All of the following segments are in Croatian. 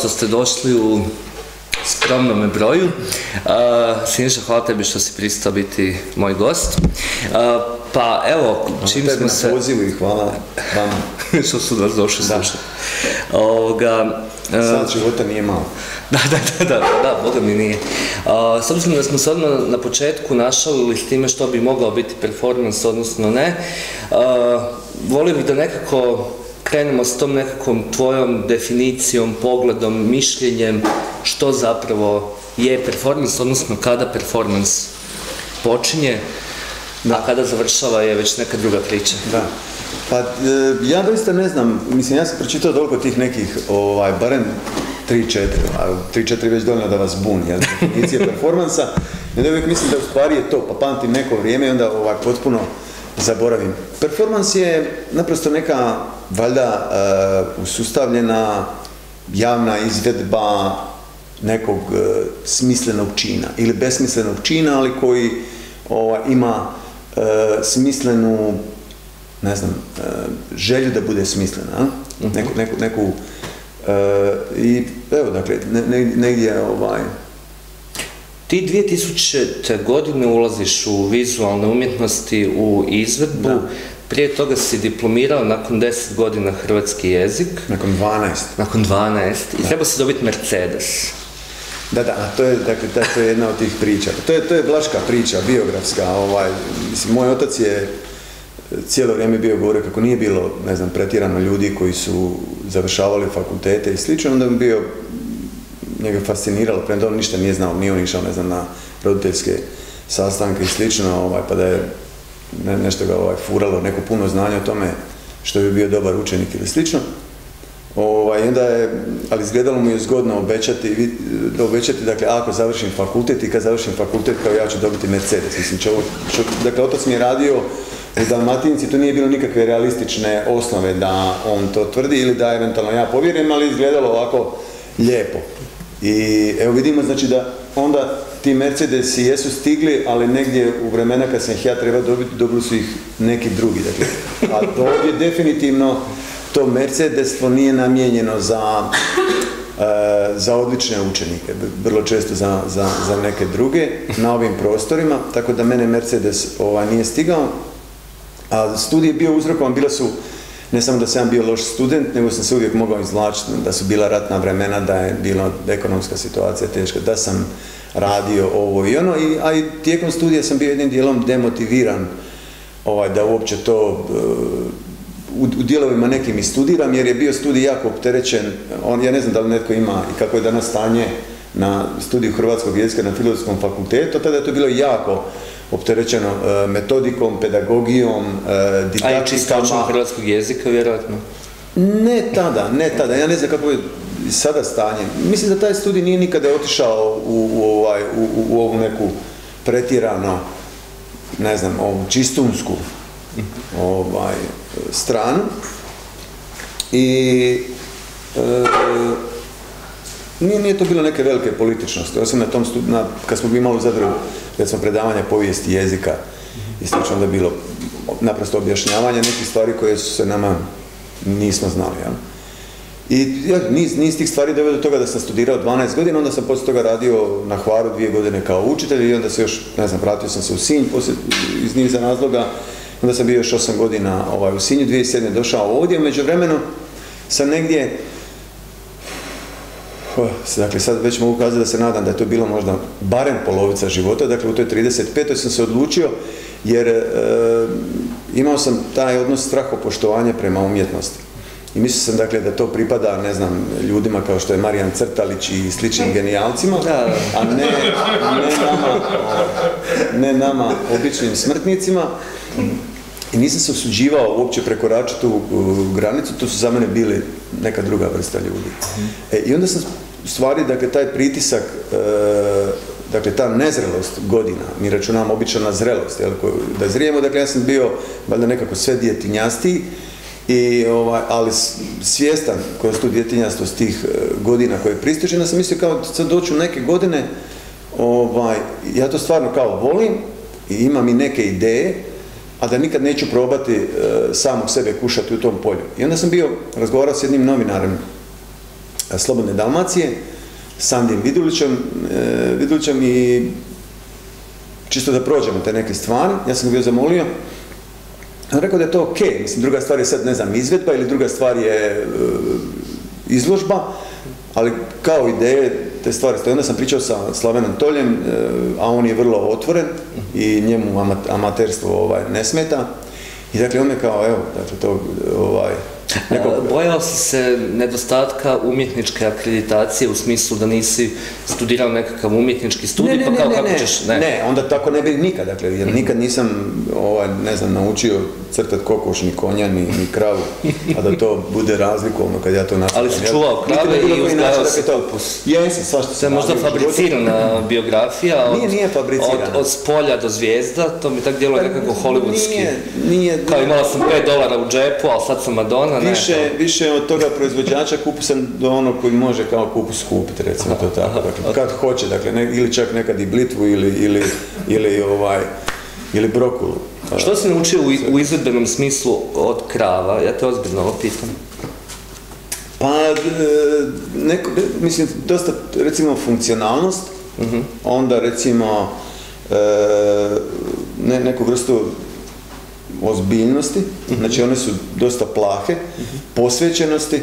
što ste došli u skromnome broju. Siniša, hvala tebi što si pristao biti moj gost. Pa evo, čim smo se... Tebi na pozivu i hvala vama. Što su nas došli slušati. Sad života nije malo. Da, Boga mi nije. S obzirom da smo se odmah na početku našalili s time što bi mogao biti performans, odnosno ne, volio bih da nekako krenemo s tom nekakvom tvojom definicijom, pogledom, mišljenjem, što zapravo je performans, odnosno kada performans počinje, a kada završava je već neka druga priča. Da. Pa ja doista ne znam, mislim, ja sam pročitao toliko tih nekih, barem 3-4, a 3-4 već dovoljno da vas buni, jel, definicije performansa, i onda uvijek mislim da u stvari je to, pa pamtim neko vrijeme i onda potpuno zaboravim. Performans je naprosto neka, valjda, usustavljena javna izvedba nekog smislenog čina ili besmislenog čina, ali koji ima smislenu, ne znam, želju da bude smislena, neku i evo, dakle, negdje Ti 2000. godine ulaziš u vizualne umjetnosti, u izvedbu, prije toga si diplomirao nakon 10 godina hrvatski jezik. Nakon 12. Nakon 12 i trebao si dobiti Mercedes. Da, to je jedna od tih priča. To je vlaška priča, biografska. Mislim, moj otac je cijelo vrijeme bio govorio kako nije bilo, ne znam, pretjerano ljudi koji su završavali fakultete i slično, onda bi bio, njega fasciniralo, premda on ništa nije znao, nije on išao, ne znam, na roditeljske sastanke i slično, pa da je nešto ga furalo, neko puno znanja o tome što bi bio dobar učenik ili slično. Ali izgledalo mu je zgodno obećati, dakle, ako završim fakultet i kad završim fakultet, kao ja ću dobiti Mercedes. Mislim, dakle, otac mi je radio u Dalmatinci, to nije bilo nikakve realistične osnove da on to tvrdi ili da eventualno ja povjerujem, ali izgledalo ovako lijepo. I evo vidimo, znači, da onda ti Mercedesi jesu stigli, ali negdje u vremena kad sam ih ja trebao dobiti, dobili su ih neki drugi. Dakle, a ovdje definitivno to Mercedestvo nije namijenjeno za odlične učenike, vrlo često za neke druge na ovim prostorima, tako da mene Mercedes nije stigao. A studij je bio uzrokovan, bila su, ne samo da sam bio loš student, nego sam se uvijek mogao izvlačiti, da su bila ratna vremena, da je bila ekonomska situacija teška, da sam radio ovo i ono, a i tijekom studija sam bio jednim dijelom demotiviran da uopće to u dijelovima nekim i studiram, jer je bio studij jako opterećen. Ja ne znam da li netko ima i kako je danas stanje na studiju hrvatskog jezika na Filozofskom fakultetu, tada je to bilo jako opterećeno metodikom, pedagogijom, didaktikama. A i čistačom hrvatskog jezika, vjerojatno? Ne tada. Ja ne znam kako je sada stanje. Mislim da taj studij nije nikada otišao u ovu neku pretjerano, ne znam, ovu čistunsku stranu. I nije to bilo neke velike političnosti, osim na tom kad smo bili malo u Zadru, kad smo predavanja povijesti jezika i slično, onda je bilo naprosto objašnjavanje nekih stvari koje su se nama nismo znali. Ja? I niz tih stvari doveo do toga da sam studirao 12 godina, onda sam poslije toga radio na Hvaru 2 godine kao učitelj i onda se još, ne znam, vratio sam se u Sinj iz niza razloga, onda sam bio još 8 godina u Sinju, 2007. došao ovdje, među vremenu sam negdje, dakle sad već mogu kazati da se nadam da je to bilo možda barem polovica života, dakle u toj 35. sam se odlučio jer imao sam taj odnos strahopoštovanja prema umjetnosti. I mislio sam, dakle, da to pripada, ne znam, ljudima kao što je Marijan Crtalić i sličnim genijalcima, a ne nama, običnim smrtnicima. I nisam se usuđivao uopće prekoračiti tu granicu, to su za mene bili neka druga vrsta ljudi. I onda sam u stvari, dakle, taj pritisak, dakle, ta nezrelost godina, mi računamo obično na zrelost, da zrijemo, dakle, ja sam bio, valjda nekako sve djetinjastiji, ali svjestan koja su tu djetinjastost tih godina koje pristižem, ja sam mislio kao sad doću neke godine, ja to stvarno kao volim i imam i neke ideje, a da nikad neću probati samog sebe kušati u tom polju. I onda sam razgovarao s jednim novinarem Slobodne Dalmacije, s Andijem Vidulićem i čisto da prođemo te neke stvari. Ja sam ga bio zamolio. On rekao da je to ok. Mislim, druga stvar je sad, ne znam, izvedba ili druga stvar je izložba, ali kao ideje te stvari stoje. Onda sam pričao sa Slavenom Toljem, a on je vrlo otvoren i njemu amaterstvo ne smeta. I dakle, on je kao, evo, dakle, to, Bojao si se nedostatka umjetničke akreditacije u smislu da nisi studirao nekakav umjetnički studij, pa kao kako ćeš... Ne, onda tako ne bi nikad, dakle, jer nikad nisam, ne znam, naučio crtat kokoš, ni konja, ni kravu, a da to bude razlikovno kad ja to nastavim. Ali si čuvao krave i uzgajao si kupus. Jesi, svašta se možda fabricirana biografija, nije fabricirana. Od spolja do zvijezda, to mi tak djeluje nekako hollywoodski. Nije. Kao imala sam $5 u džepu, ali sad sam Madonna, ne. Više od toga proizvođača kupusa do onog koji može kao kupus kupiti, recimo to tako. Dakle, kad hoće, dakle, ili čak nekad i blitvu ili brokulu. Što si naučio u izvedbenom smislu od krava? Ja te ozbiljno ovo pitam. Pa, mislim, dosta, recimo, funkcionalnost, onda, recimo, neku vrstu ozbiljnosti, znači one su dosta plahe, posvećenosti,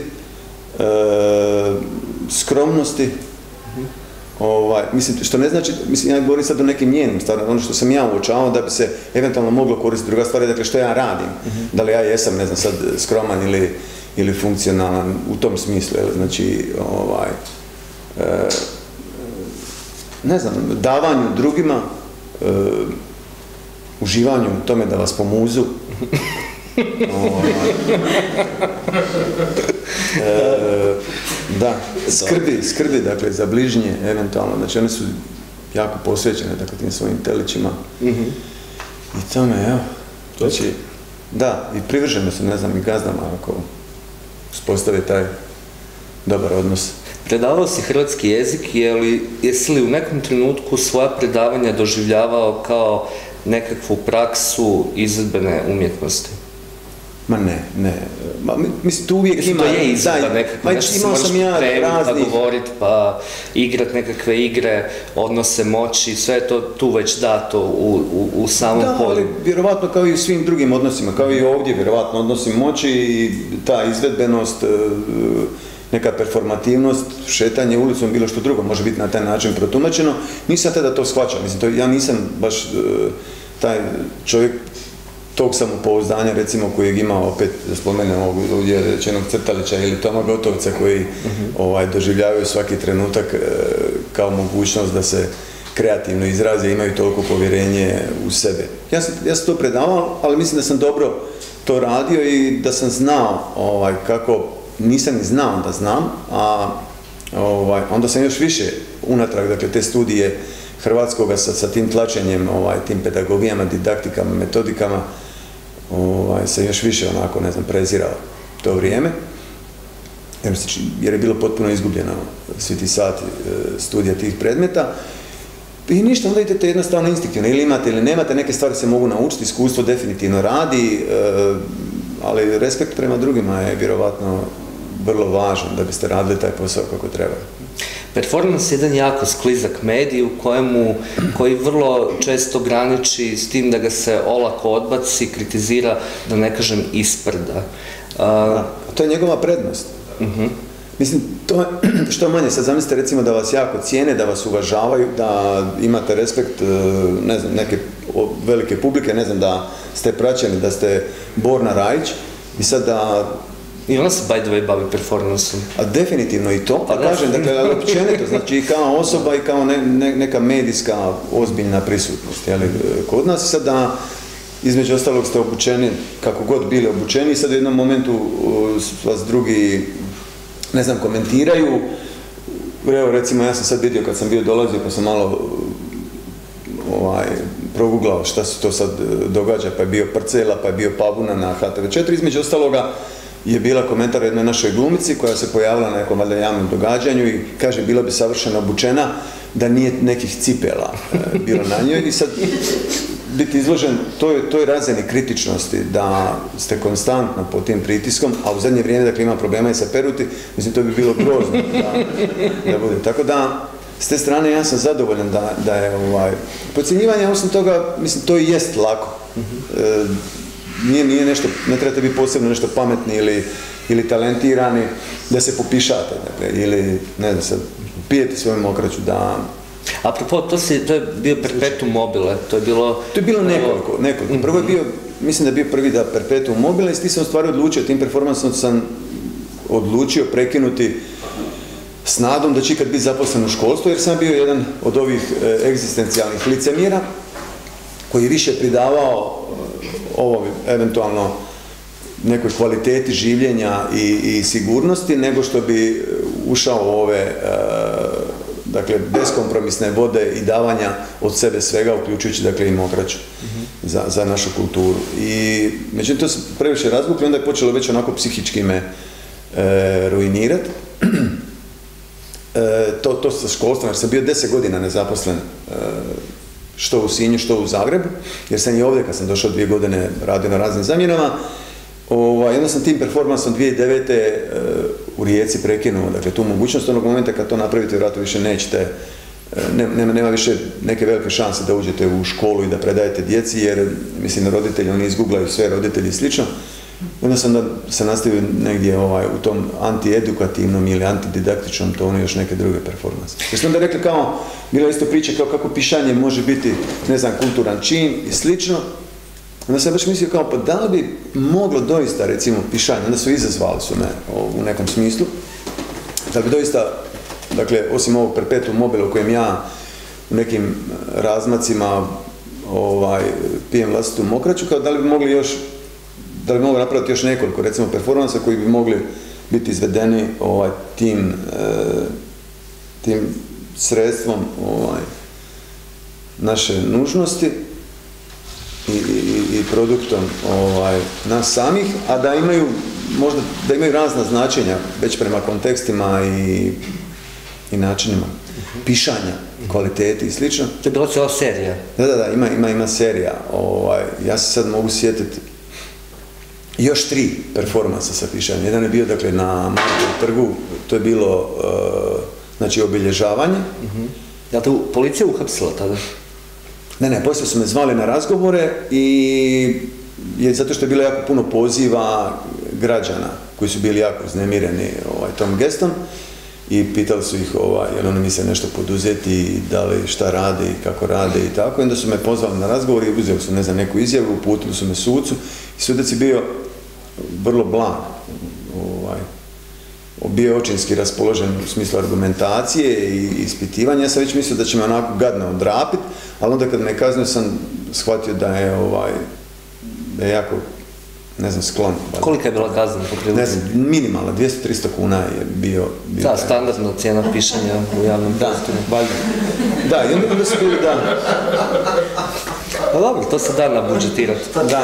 skromnosti, mislim, što ne znači, mislim, ja govorim sad o nekim njenim stvarima, ono što sam ja uočavao da bi se eventualno moglo koristiti. Druga stvar je, dakle, što ja radim, da li ja jesam, ne znam, sad skroman ili funkcionalan u tom smislu, znači, ne znam, davanju drugima, uživanju u tome da vas pomuzu. Da, skrbi, dakle, za bližnje, eventualno, znači one su jako posvećene, dakle, tim svojim telićima. I tome, evo, znači, da, i privrženo su, ne znam, i gazdama, ako uspostave taj dobar odnos. Predavao si hrvatski jezik, jesi li u nekom trenutku svoja predavanja doživljavao kao nekakvu praksu izvedbene umjetnosti? Ma ne. Mislim, tu uvijek ima... To je izvedba nekako, nešto se moraš pripremiti, pa govoriti, pa igrat nekakve igre, odnose moći, sve je to tu već dato u samom polju. Da, ali vjerovatno kao i u svim drugim odnosima, kao i ovdje, vjerovatno odnosi moći i ta izvedbenost, neka performativnost, šetanje ulicom, bilo što drugo, može biti na taj način protumačeno. Nisam tada to shvaćao, mislim, ja nisam baš taj čovjek tog samopouzdanja, recimo, kojeg ima, opet da spomenem ovdje rečenog Crtalića ili Toma Gotovca, koji doživljavaju svaki trenutak kao mogućnost da se kreativno izraze i imaju toliko povjerenje u sebe. Ja sam to predavao, ali mislim da sam dobro to radio i da sam znao kako, nisam ni znao da znam, a onda sam još više unatrag, dakle, te studije hrvatskoga sa tim tlačenjem, tim pedagogijama, didaktikama, metodikama, sam još više onako, ne znam, prezirao to vrijeme, jer je bilo potpuno izgubljeno svi ti sati studija tih predmeta. I ništa, onda idete jednostavno instinktivno, ili imate ili nemate, neke stvari se mogu naučiti, iskustvo definitivno radi, ali respekt prema drugima je vjerovatno vrlo važan da biste radili taj posao kako treba. Performans je jedan jako sklizak medij koji vrlo često graniči s tim da ga se olako odbaci, kritizira, da ne kažem isprda. To je njegova prednost. Mislim, to je što manje. Sad zamislite, recimo, da vas jako cijene, da vas uvažavaju, da imate respekt, ne znam, neke velike publike, ne znam, da ste praćeni, da ste Borna Rajić i sad da... I ona se, by the way, bavi performansom. A definitivno i to, pa kažem, dakle, ali općenito, znači i kao osoba i kao neka medijska ozbiljna prisutnost, jel, kod nas. I sad da, između ostalog, ste obučeni, kako god bili obučeni, i sad u jednom momentu vas drugi, ne znam, komentiraju. Evo, recimo, ja sam sad vidio kad sam bio dolazio, pa sam malo proguglao šta se to sad događa, pa je bio Parcela, pa je bio Pavuna na HTV4, između ostaloga je bila komentar jednoj našoj glumici koja se pojavila na nekom valjda javnom događanju i kaže, bila bi savršeno obučena da nije nekih cipela bilo na njoj. I sad biti izložen toj razini kritičnosti, da ste konstantno pod tim pritiskom, a u zadnje vrijeme, dakle, ima problema i sa peruti, mislim, to bi bilo grozno da bude. Tako da, s te strane, ja sam zadovoljan da je podcjenjivanje, osim toga, mislim, to i jest lako. Nije nešto, ne trebate biti posebno nešto pametni ili talentirani da se popišate, dakle, ili, ne znam, sad, pijete svoju mokraću, da... Apropo, to je bio perpetuum mobile, to je bilo... To je bilo nekoliko. Prvo je bio, mislim da je bio prvi da perpetuum mobile, i ti sam u stvari odlučio, tim performansom sam odlučio prekinuti s nadom da će ikad biti zaposlen u školstvu, jer sam bio jedan od ovih egzistencijalnih licemjera koji je više pridavao ovo eventualno nekoj kvaliteti življenja i sigurnosti, nego što bi ušao u ove dakle, beskompromisne vode i davanja od sebe svega, uključujući, dakle, i mokraću za našu kulturu. I međutim, to se previše razvuklo, onda je počelo već onako psihički me ruinirati. To sa školstvom, jer sam bio 10 godina nezaposlen, što u Sinju, što u Zagrebu, jer sam i ovdje, kad sam došao 2 godine, radio na raznim zamjenama. Onda sam tim performansom 2009. U Rijeci prekinuo, dakle, tu mogućnost, onog momenta kad to napravite, vjerojatno više nećete, nema više neke velike šanse da uđete u školu i da predajete djeci, jer, mislim, roditelji, oni izgooglaju sve, roditelji i slično. Onda sam se nastavio negdje u tom antiedukativnom ili antididaktičnom tonu još neke druge performanse. Jer smo onda rekli kao, bila isto priča kao kako pišanje može biti, ne znam, kulturan čin i slično. Onda sam baš mislio kao, pa da li bi moglo doista, recimo, pišanje, onda su izazvali su me u nekom smislu, da bi doista, dakle, osim ovog perpetuum mobile u kojem ja u nekim razmacima pijem vlastitu mokraću, kao da li bi mogli još, da li bi mogli napraviti još nekoliko, recimo, performansa koji bi mogli biti izvedeni tim sredstvom naše nužnosti i produktom nas samih, a da imaju možda, da imaju razna značenja već prema kontekstima i načinima pišanja, kvaliteti i slično. To je bila cijela serija. Da, ima serija. Ja se sad mogu sjetiti još 3 performansa sa pišanjem. Jedan je bio, dakle, na Markovom trgu, to je bilo, znači, obilježavanje. Da te policija uhapsila tada? Ne, poslije su me zvali na razgovore i zato što je bilo jako puno poziva građana koji su bili jako uznemireni tom gestom i pitali su ih jel oni misle nešto poduzeti, da li šta rade i kako rade i tako. I onda su me pozvali na razgovor i uzeli su, ne znam, neku izjavu, uputili su me sucu i sudac je bio vrlo blag. Bio očinski raspoložen u smislu argumentacije i ispitivanja. Ja sam već mislio da će me onako gadno odrapit, ali onda kad me kaznio sam shvatio da je jako, ne znam, sklon. Kolika je bila kazna po prilici? Ne znam, minimalna, 200-300 kuna je bio. Da, standardna cijena pišanja u javnom prostoru. Da, i onda su bili, da. Pa dobro, to se da nabudžetirati. Da.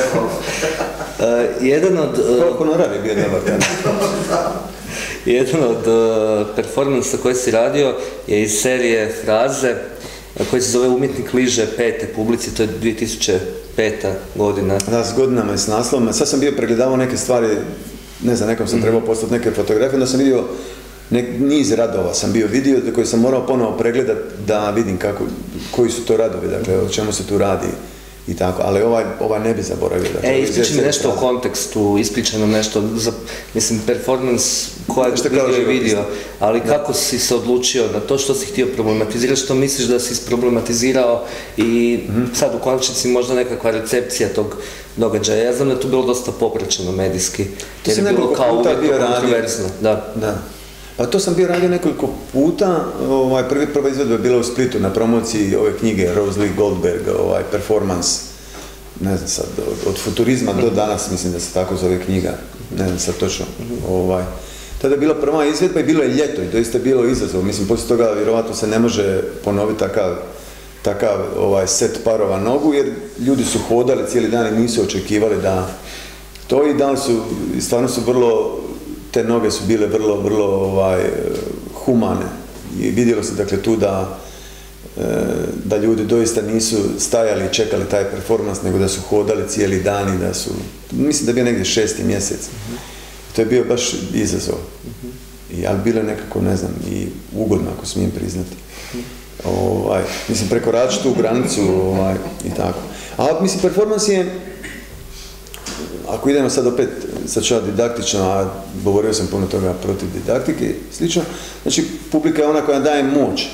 Jedan od... Honorar je bio dobar tada. Jedan od performansa koje si radio je iz serije Fraze koji se zove Umjetnik liže pete publici, to je 2005. godina. Da, s godinama i s naslovom. Sad sam bio pregledavao neke stvari, ne znam, nekom sam trebao poslati neke fotografije, onda sam vidio niz radova sam bio vidio, koji sam morao ponovo pregledati da vidim koji su to radovi, dakle, o čemu se tu radi i tako, ali ovaj ne bi zaboravio. Dakle, ispričaj mi nešto o kontekstu, ispričaj nam nešto, mislim, performans koja je vidio, ali kako si se odlučio na to, što si htio problematizirati, što misliš da si isproblematizirao i sad u konačnici možda nekakva recepcija tog događaja. Ja znam da je to bilo dosta popraćeno medijski, jer je bilo kao uvijek kontroverzno. Da. Pa to sam bio radio nekoliko puta, prva izvedba je bila u Splitu na promociji ove knjige Rose Lee Goldberg, performance, ne znam sad, od futurizma do danas, mislim da se tako zove knjiga, ne znam sad točno. Tada je bila prva izvedba i bilo je ljeto i doista je bilo izazov, mislim, poslije toga vjerovatno se ne može ponoviti takav set parova nogu, jer ljudi su hodali cijeli dan i nisu očekivali da to i dali su, stvarno su vrlo, te noge su bile vrlo humane i vidjelo se, dakle, tu da da ljudi doista nisu stajali i čekali taj performans, nego da su hodali cijeli dan i da su, mislim da je bio negdje 6. mjesec. To je bio baš izazov. Ali bilo je nekako, ne znam, i ugodno, ako smijem priznati. Mislim, prekoračiti tu granicu i tako. A mislim, performans je, ako idemo sad opet, sad ću ja didaktično, a govorio sam puno toga protiv didaktike i slično, znači publika je ona koja daje moć,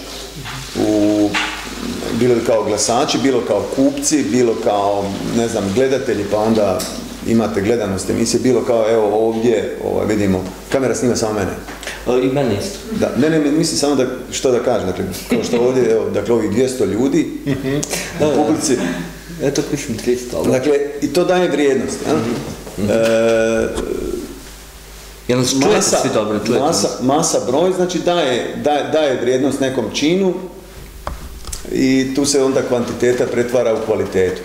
bilo kao glasači, bilo kao kupci, bilo kao, ne znam, gledatelji, pa onda imate gledanost emisije, bilo kao, evo ovdje, vidimo, kamera snima samo mene. I mene isto. Da, ne, mislim samo da, što da kažem, dakle, kao što ovdje, evo, dakle, ovih 200 ljudi u publici. Eto, mislim 300, ali... Dakle, i to daje vrijednost, Masa broj, znači daje vrijednost nekom činu i tu se onda kvantiteta pretvara u kvalitetu.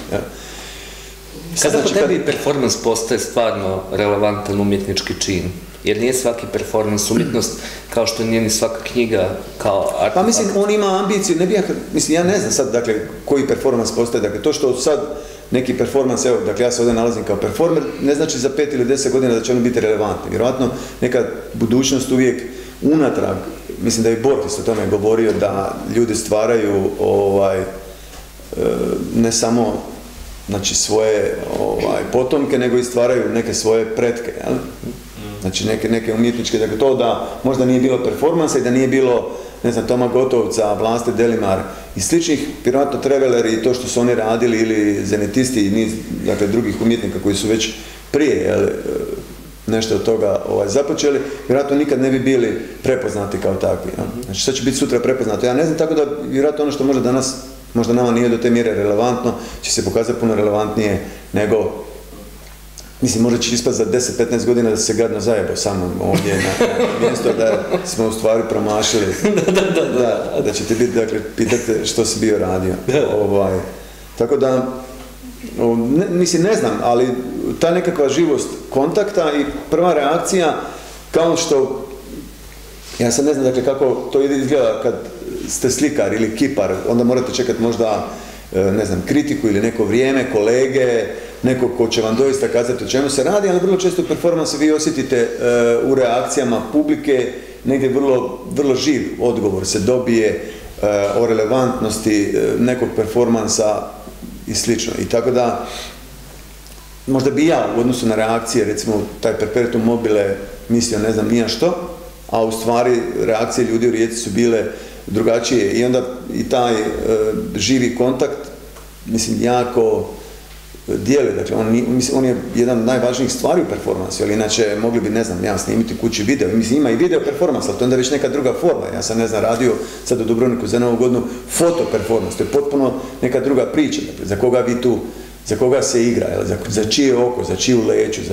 Kada po tebi performans postaje stvarno relevantan umjetnički čin? Jer nije svaki performans umjetnost, kao što nije ni svaka knjiga kao artefakt. Pa mislim, on ima ambiciju, mislim, ja ne znam sad, dakle, koji performans postaje, dakle, to što sad neki performans, evo, dakle, ja se ovdje nalazim kao performer, ne znači za 5 ili 10 godina da će oni biti relevantni. Vjerojatno, neka budućnost uvijek unatrag, mislim da je Borges o tome govorio, da ljudi stvaraju, ne samo, znači, svoje potomke, nego i stvaraju neke svoje pretke, jel? Znači neke umjetničke, dakle to da možda nije bilo performansa i da nije bilo, ne znam, Toma Gotovca, Vlaste Delimar i sličnih, vjerojatno Treveleri i to što su oni radili ili zenitisti i niz, dakle, drugih umjetnika koji su već prije nešto od toga započeli, vjerojatno nikad ne bi bili prepoznati kao takvi. Znači sad će biti sutra prepoznato. Ja ne znam, tako da vjerojatno ono što možda danas, možda nama nije do te mjere relevantno, će se pokazati puno relevantnije nego, mislim, možda će ispati za 10-15 godina da se gadno zajebao sa mnom ovdje na mjesto da smo u stvari promašili. Da ćete biti, dakle, pitate što si bio radio. Tako da, mislim, ne znam, ali ta nekakva živost kontakta i prva reakcija, kao što, ja sad ne znam, dakle, kako to izgleda kad ste slikar ili kipar, onda morate čekati možda, ne znam, kritiku ili neko vrijeme, kolege, neko ko će vam doista kazati o čemu se radi, ali vrlo često u performansu vi osjetite u reakcijama publike negdje vrlo živ odgovor se dobije o relevantnosti nekog performansa i slično. I tako da, možda bi ja u odnosu na reakcije, recimo taj perpetuum mobile mislio ne znam nija što, a u stvari reakcije ljudi u Rijeci su bile drugačije i onda i taj živi kontakt, mislim, jako dijeli, dakle, on je jedan od najvažnijih stvari u performansu, ali inače mogli bi, ne znam, ja snimiti kući video, mislim, ima i video performans, ali to je onda već neka druga forma, ja sam, ne znam, radio sad u Dubrovniku za Novu godinu foto performans, to je potpuno neka druga priča, dakle, za koga vi tu, za koga se igra, za čije oko, za čiju leću,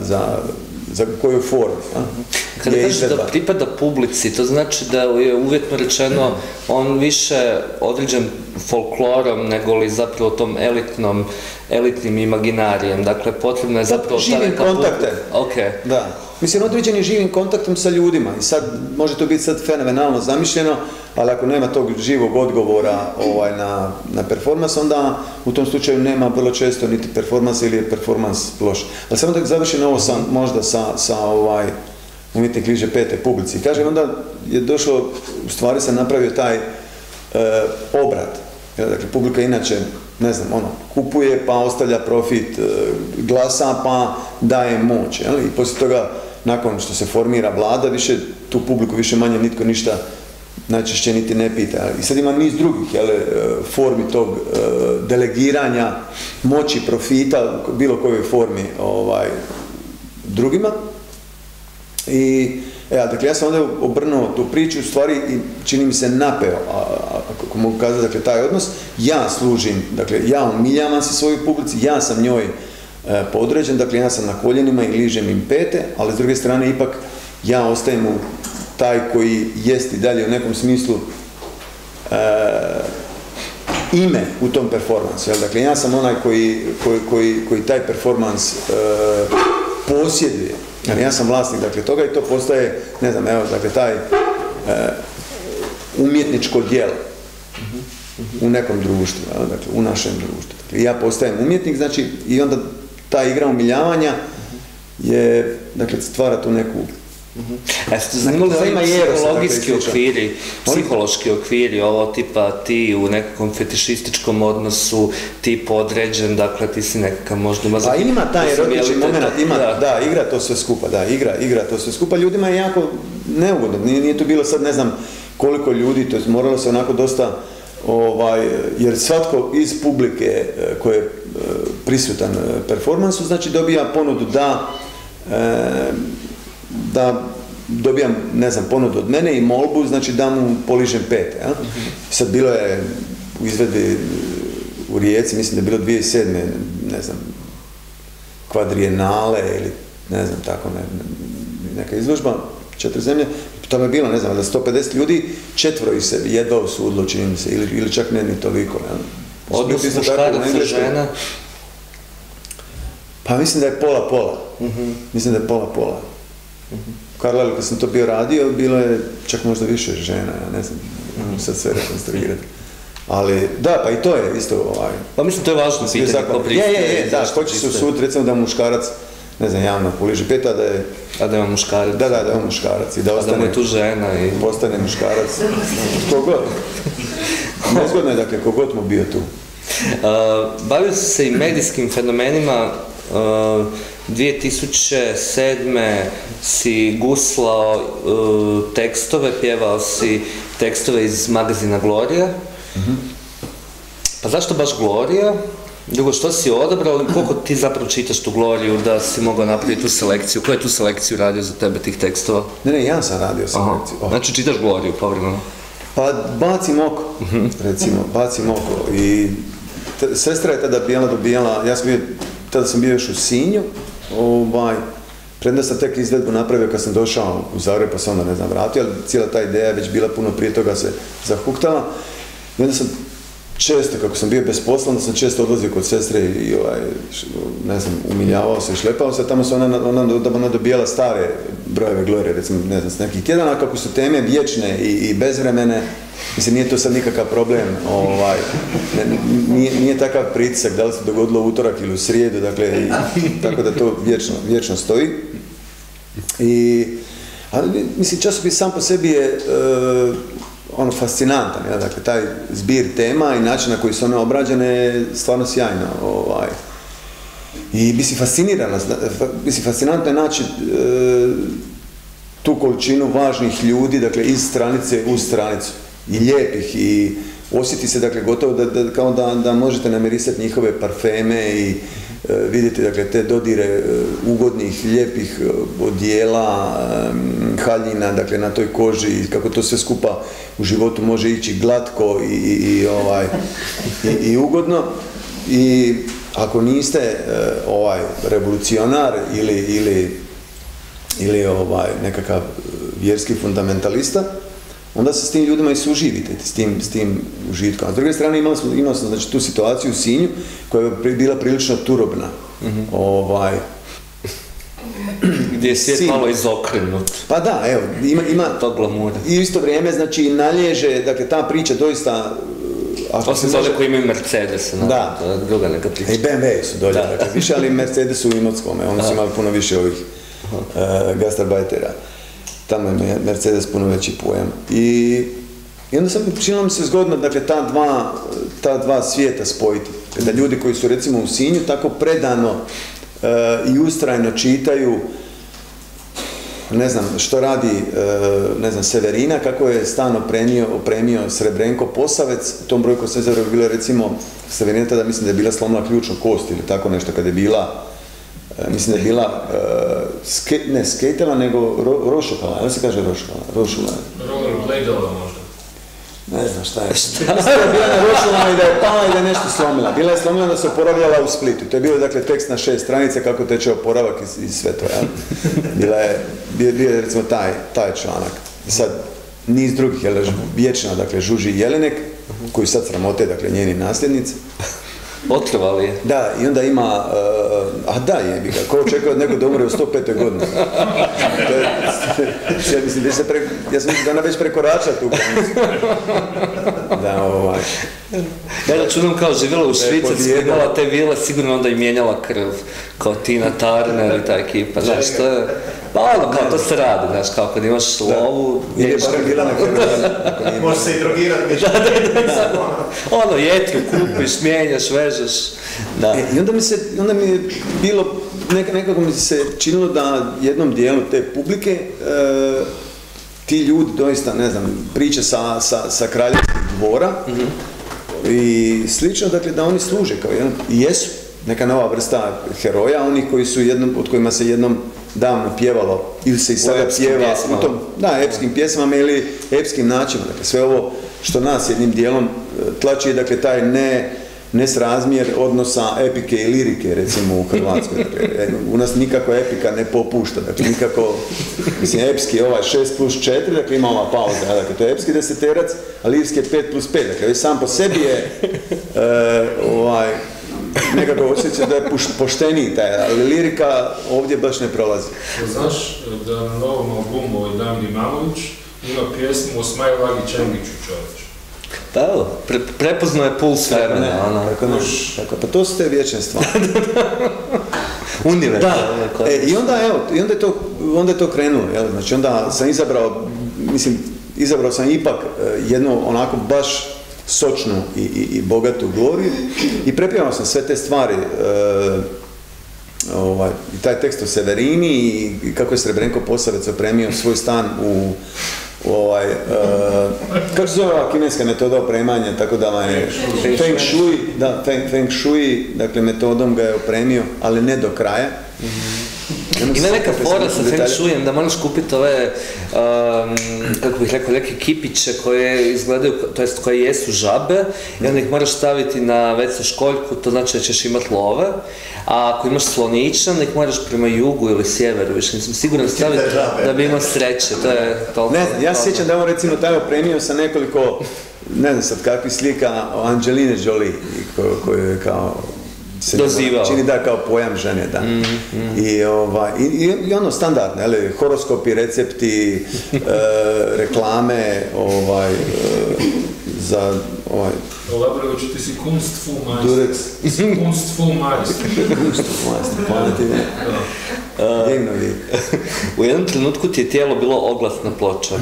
za koju formu. Kada kažeš da pripada publici, to znači da je uvjetno rečeno on više određen folklorom nego li zapravo tom elitnim imaginarijem. Dakle, potrebno je zapravo ta neka kontakte. Da. Mislim, određen je živim kontaktom sa ljudima i sad, može to biti sad fenomenalno zamišljeno, ali ako nema tog živog odgovora na performans, onda u tom slučaju nema vrlo često niti performans ili je performans loš. Ali samo da završim ovo možda sa umjetnik liže pete publici. Kažem, onda je došlo, u stvari sam napravio taj obrat. Dakle, publika inače, ne znam, kupuje pa ostavlja profit, glasa pa daje moć. I poslije toga, nakon što se formira vlada, više tu publiku više manje nitko ništa najčešće niti ne pita. I sad ima niz drugih formi tog delegiranja moći, profita, bilo kojoj formi drugima. I, dakle, ja sam onda obrnuo tu priču, u stvari, i čini mi se napeo, ako mogu kazati, dakle, taj odnos, ja služim, dakle, ja umiljavam se svojoj publici, ja sam njoj podređen, dakle, ja sam na koljenima i ližem im pete, ali s druge strane, ipak, ja ostajem taj koji jest i dalje u nekom smislu ime u tom performansu, dakle, ja sam onaj koji taj performans posjeduje. Ja sam vlasnik, dakle, toga i to postaje, ne znam, evo, dakle, taj umjetničko djelo. u nekom društvu, dakle, u našem društvu. Dakle, ja postajem umjetnik, znači, i onda ta igra umiljavanja je, dakle, stvara tu neku... Zanimali psihološki okviri, ovo tipa ti u nekakvom fetišističkom odnosu, ti podređen, dakle ti si nekakav možda ima... A ima taj erotični moment, da, igra to sve skupa, igra to sve skupa, ljudima je jako neugodno, nije to bilo sad ne znam koliko ljudi, to je moralo se onako dosta, jer svatko iz publike koji je prisutan performansu, znači dobija ponudu da dobijam, ne znam, ponudu od mene i molbu, znači da mu poližem pete. Ja? Sad bilo je u izvedbi u Rijeci, mislim da je bilo 2007. ne znam, kvadrijenale ili ne znam tako, neka izložba, 4 zemlje, tamo je bilo, ne znam, da 150 ljudi, 4 ih se jedva osudilo, čini mi se, ili čak ne ni toliko. Ja? Odnos muškaraca, žena? Pa mislim da je pola-pola. Mislim da je pola-pola. U Karlovcu kad sam to bio radio, bilo je čak možda više žena, ja ne znam, sad sve rekonstruirati. Ali, da, pa i to je isto Pa mislim, to je važno pitanje ko pristup. Da, hoće se usuditi, recimo da muškarac, ne znam, javno poliži pet, a da ima muškarac. Da ima muškarac. A da mu je tu žena i... Postane muškarac. Kogod. Nezgodno je, dakle, kogod mu bio tu. Bavio si se i medijskim fenomenima. 2007. si guslao tekstove, pjevao si tekstove iz magazina Gloria. Pa zašto baš Gloria? Drugo, što si odabrao i koliko ti zapravo čitaš tu Gloriju da si mogao napraviti tu selekciju? Ko je tu selekciju radio za tebe tih tekstova? Ne, ja sam radio selekciju. Znači čitaš Gloriju povremeno? Pa bacim oko, recimo, bacim oko. I sestra je tada dobijala, tada sam bio još u Sinju, premda sam tek izvedbu napravio kad sam došao u Zagreb, pa sam onda, ne znam, vratio, ali cijela ta ideja je već bila puno prije toga se zahuktala. I onda sam često, kako sam bio bez posla, onda sam često odlazio kod sestre i, ne znam, umiljavao se i šlepao se, tamo se ona dobijala stare brojeve Glorije, recimo, ne znam, s nekih tjedana, kako su teme vječne i bezvremene. Mislim, nije to sad nikakav problem, nije takav pritisak, da li se dogodilo u utorak ili u srijedu, dakle, tako da to vječno stoji. Ali, mislim, časopis sam po sebi je fascinantan, dakle, taj zbir tema i način na koji su one obrađene je stvarno sjajno. I mislim, fascinantno je naći tu količinu važnih ljudi, dakle, iz stranice u stranicu. I lijepih i osjeti se, dakle, gotovo kao da možete namirisati njihove parfeme i vidjeti, dakle, te dodire ugodnih, lijepih odijela, haljina, dakle, na toj koži i kako to sve skupa u životu može ići glatko i ugodno. I ako niste revolucionar ili nekakav vjerski fundamentalista, onda se s tim ljudima i suživite, s tim užitkom. A s druge strane imao sam znači, tu situaciju u Sinju koja je bila prilično turobna. Gdje je svijet malo izokrenut. Pa da, evo, ima to glamura. I u isto vrijeme, znači, nalježe, dakle, ta priča doista... Osim za koji imaju Mercedes, da, druga neka priča. I BMW su dolje, dakle, više, ali Mercedes su u Imotskome, oni su imali puno više ovih gastarbajtera. Tamo je Mercedes puno veći pojam. I onda činilo mi se zgodno, dakle, ta dva svijeta spojiti. Da ljudi koji su, recimo, u Sinju tako predano i ustrajno čitaju, ne znam, što radi, ne znam, Severina, kako je stan opremio Srebrenko Posavec, u tom broju koji se zove bilo, recimo, Severina tada mislim da je bila slomila ključnu kost ili tako nešto, kad je bila, mislim da je bila, ne skejtala, nego rošokala, ali se kaže rošula. Plejdova možda. Ne znam šta je. Bila je rošula i da je pala i da je nešto slomila. Bila je slomila da se oporavljala u Splitu. To je bio, dakle, tekst na 6 stranica kako teče oporavak i sve to, ja. Bio je, recimo, taj članak. I sad, niz drugih, vječna, dakle, Žuži Jelinek, koji sad sramote, dakle, njeni nasljednici. Otrovali je. Da, i onda ima, jebi ga, ko očekuje od nekog da umre u 105. godini? Ja sam mislio da ona već prekorača tu granicu. Ja računam kao živjela u Švicarskoj, imala te vile, sigurno onda i mijenjala krv, kao Tina Turner i ta ekipa, znaš, to je... Pa ono, kao to se radi, znaš, kao kad imaš lovu... Ili je barem bila na krv. Može se i drogirati. Ono, jetru kupiš, mijenjaš, vežeš, da. I onda mi je bilo, nekako mi se činilo da jednom dijelu te publike ti ljudi doista, ne znam, priče sa kraljevskih dvora i slično, dakle da oni služe kao jedan, i jesu neka nova vrsta heroja, oni koji su od kojima se jednom davno pjevalo ili se i sada pjeva u tom, epskim pjesmama ili epskim načinom, dakle sve ovo što nas jednim dijelom tlači, dakle taj nesrazmjer odnosa epike i lirike, recimo u Hrvatskoj. Dakle, u nas nikako epika ne popušta, dakle nikako, mislim, epski je 6+4, dakle ima ova pauza, dakle to je epski deseterac, a lirski je 5+5, dakle već sam po sebi je nekako osjeća da je pošteniji taj, ali lirika ovdje baš ne prolazi. Znaš da na novom albumu Damir Imamović ima pjesmu o Smajlagi Čengiću, čovječ. Pa evo, prepoznao je puls vremena. Pa to su te vječne stvari. Univerzalne. I onda je to krenulo, jel? Znači onda sam izabrao sam ipak jednu onako baš sočnu i bogatu Gloriju i prepjevao sam sve te stvari, i taj tekst o Severini i kako je Srebrenko Posavec opremio svoj stan u kako se zove ova kineska metoda opremanja, tako da vam je Feng Shui, dakle metodom ga je opremio, ali ne do kraja. Ima neka fora sa Feng Shuijem da moraš kupiti ove, kako bih rekao, neke kipiće koje izgledaju, to jest koje jesu žabe i onda ih moraš staviti na WC školjku, to znači da ćeš imati love, a ako imaš slonića, onda ih moraš prema jugu ili sjeveru, više nisam siguran staviti da bi imao sreće, to je toliko. Ne, ja se sjećam da on recimo taj opremio sa nekoliko, ne znam sad kakvih slika Angeline Jolie, koju je kao dozivao. Čini da kao pojam žene, da. I ono standardno, horoskopi, recepti, reklame, za Labrović, ti si kunstful majster. Kunstful majster. U jednom trenutku ti je tijelo bilo oglasna ploča.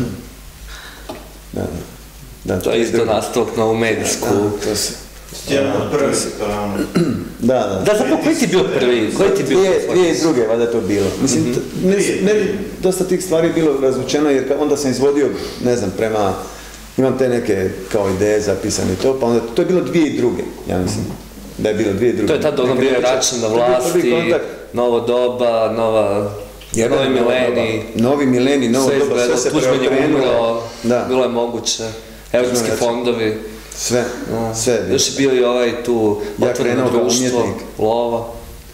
Da. To je isto nastavak na ovu medijsku. Jedan od prvih, to je ono. Da, zapravo koji ti bio prvi? 2002. valjda to bilo. Mislim, meni dosta tih stvari je bilo razvučeno jer onda sam izvodio, ne znam, imam te neke kao ideje zapisane i to, pa onda to je bilo 2002. Ja mislim da je bilo 2002. To je tada ono bio Račan na vlasti, novo doba, novi milenij. Novi milenij, novo doba, sve se preokrenulo. Bilo je moguće. Europski fondovi. Sve je bilo. Još je bio i ovaj tu otvoreno društvo, lova.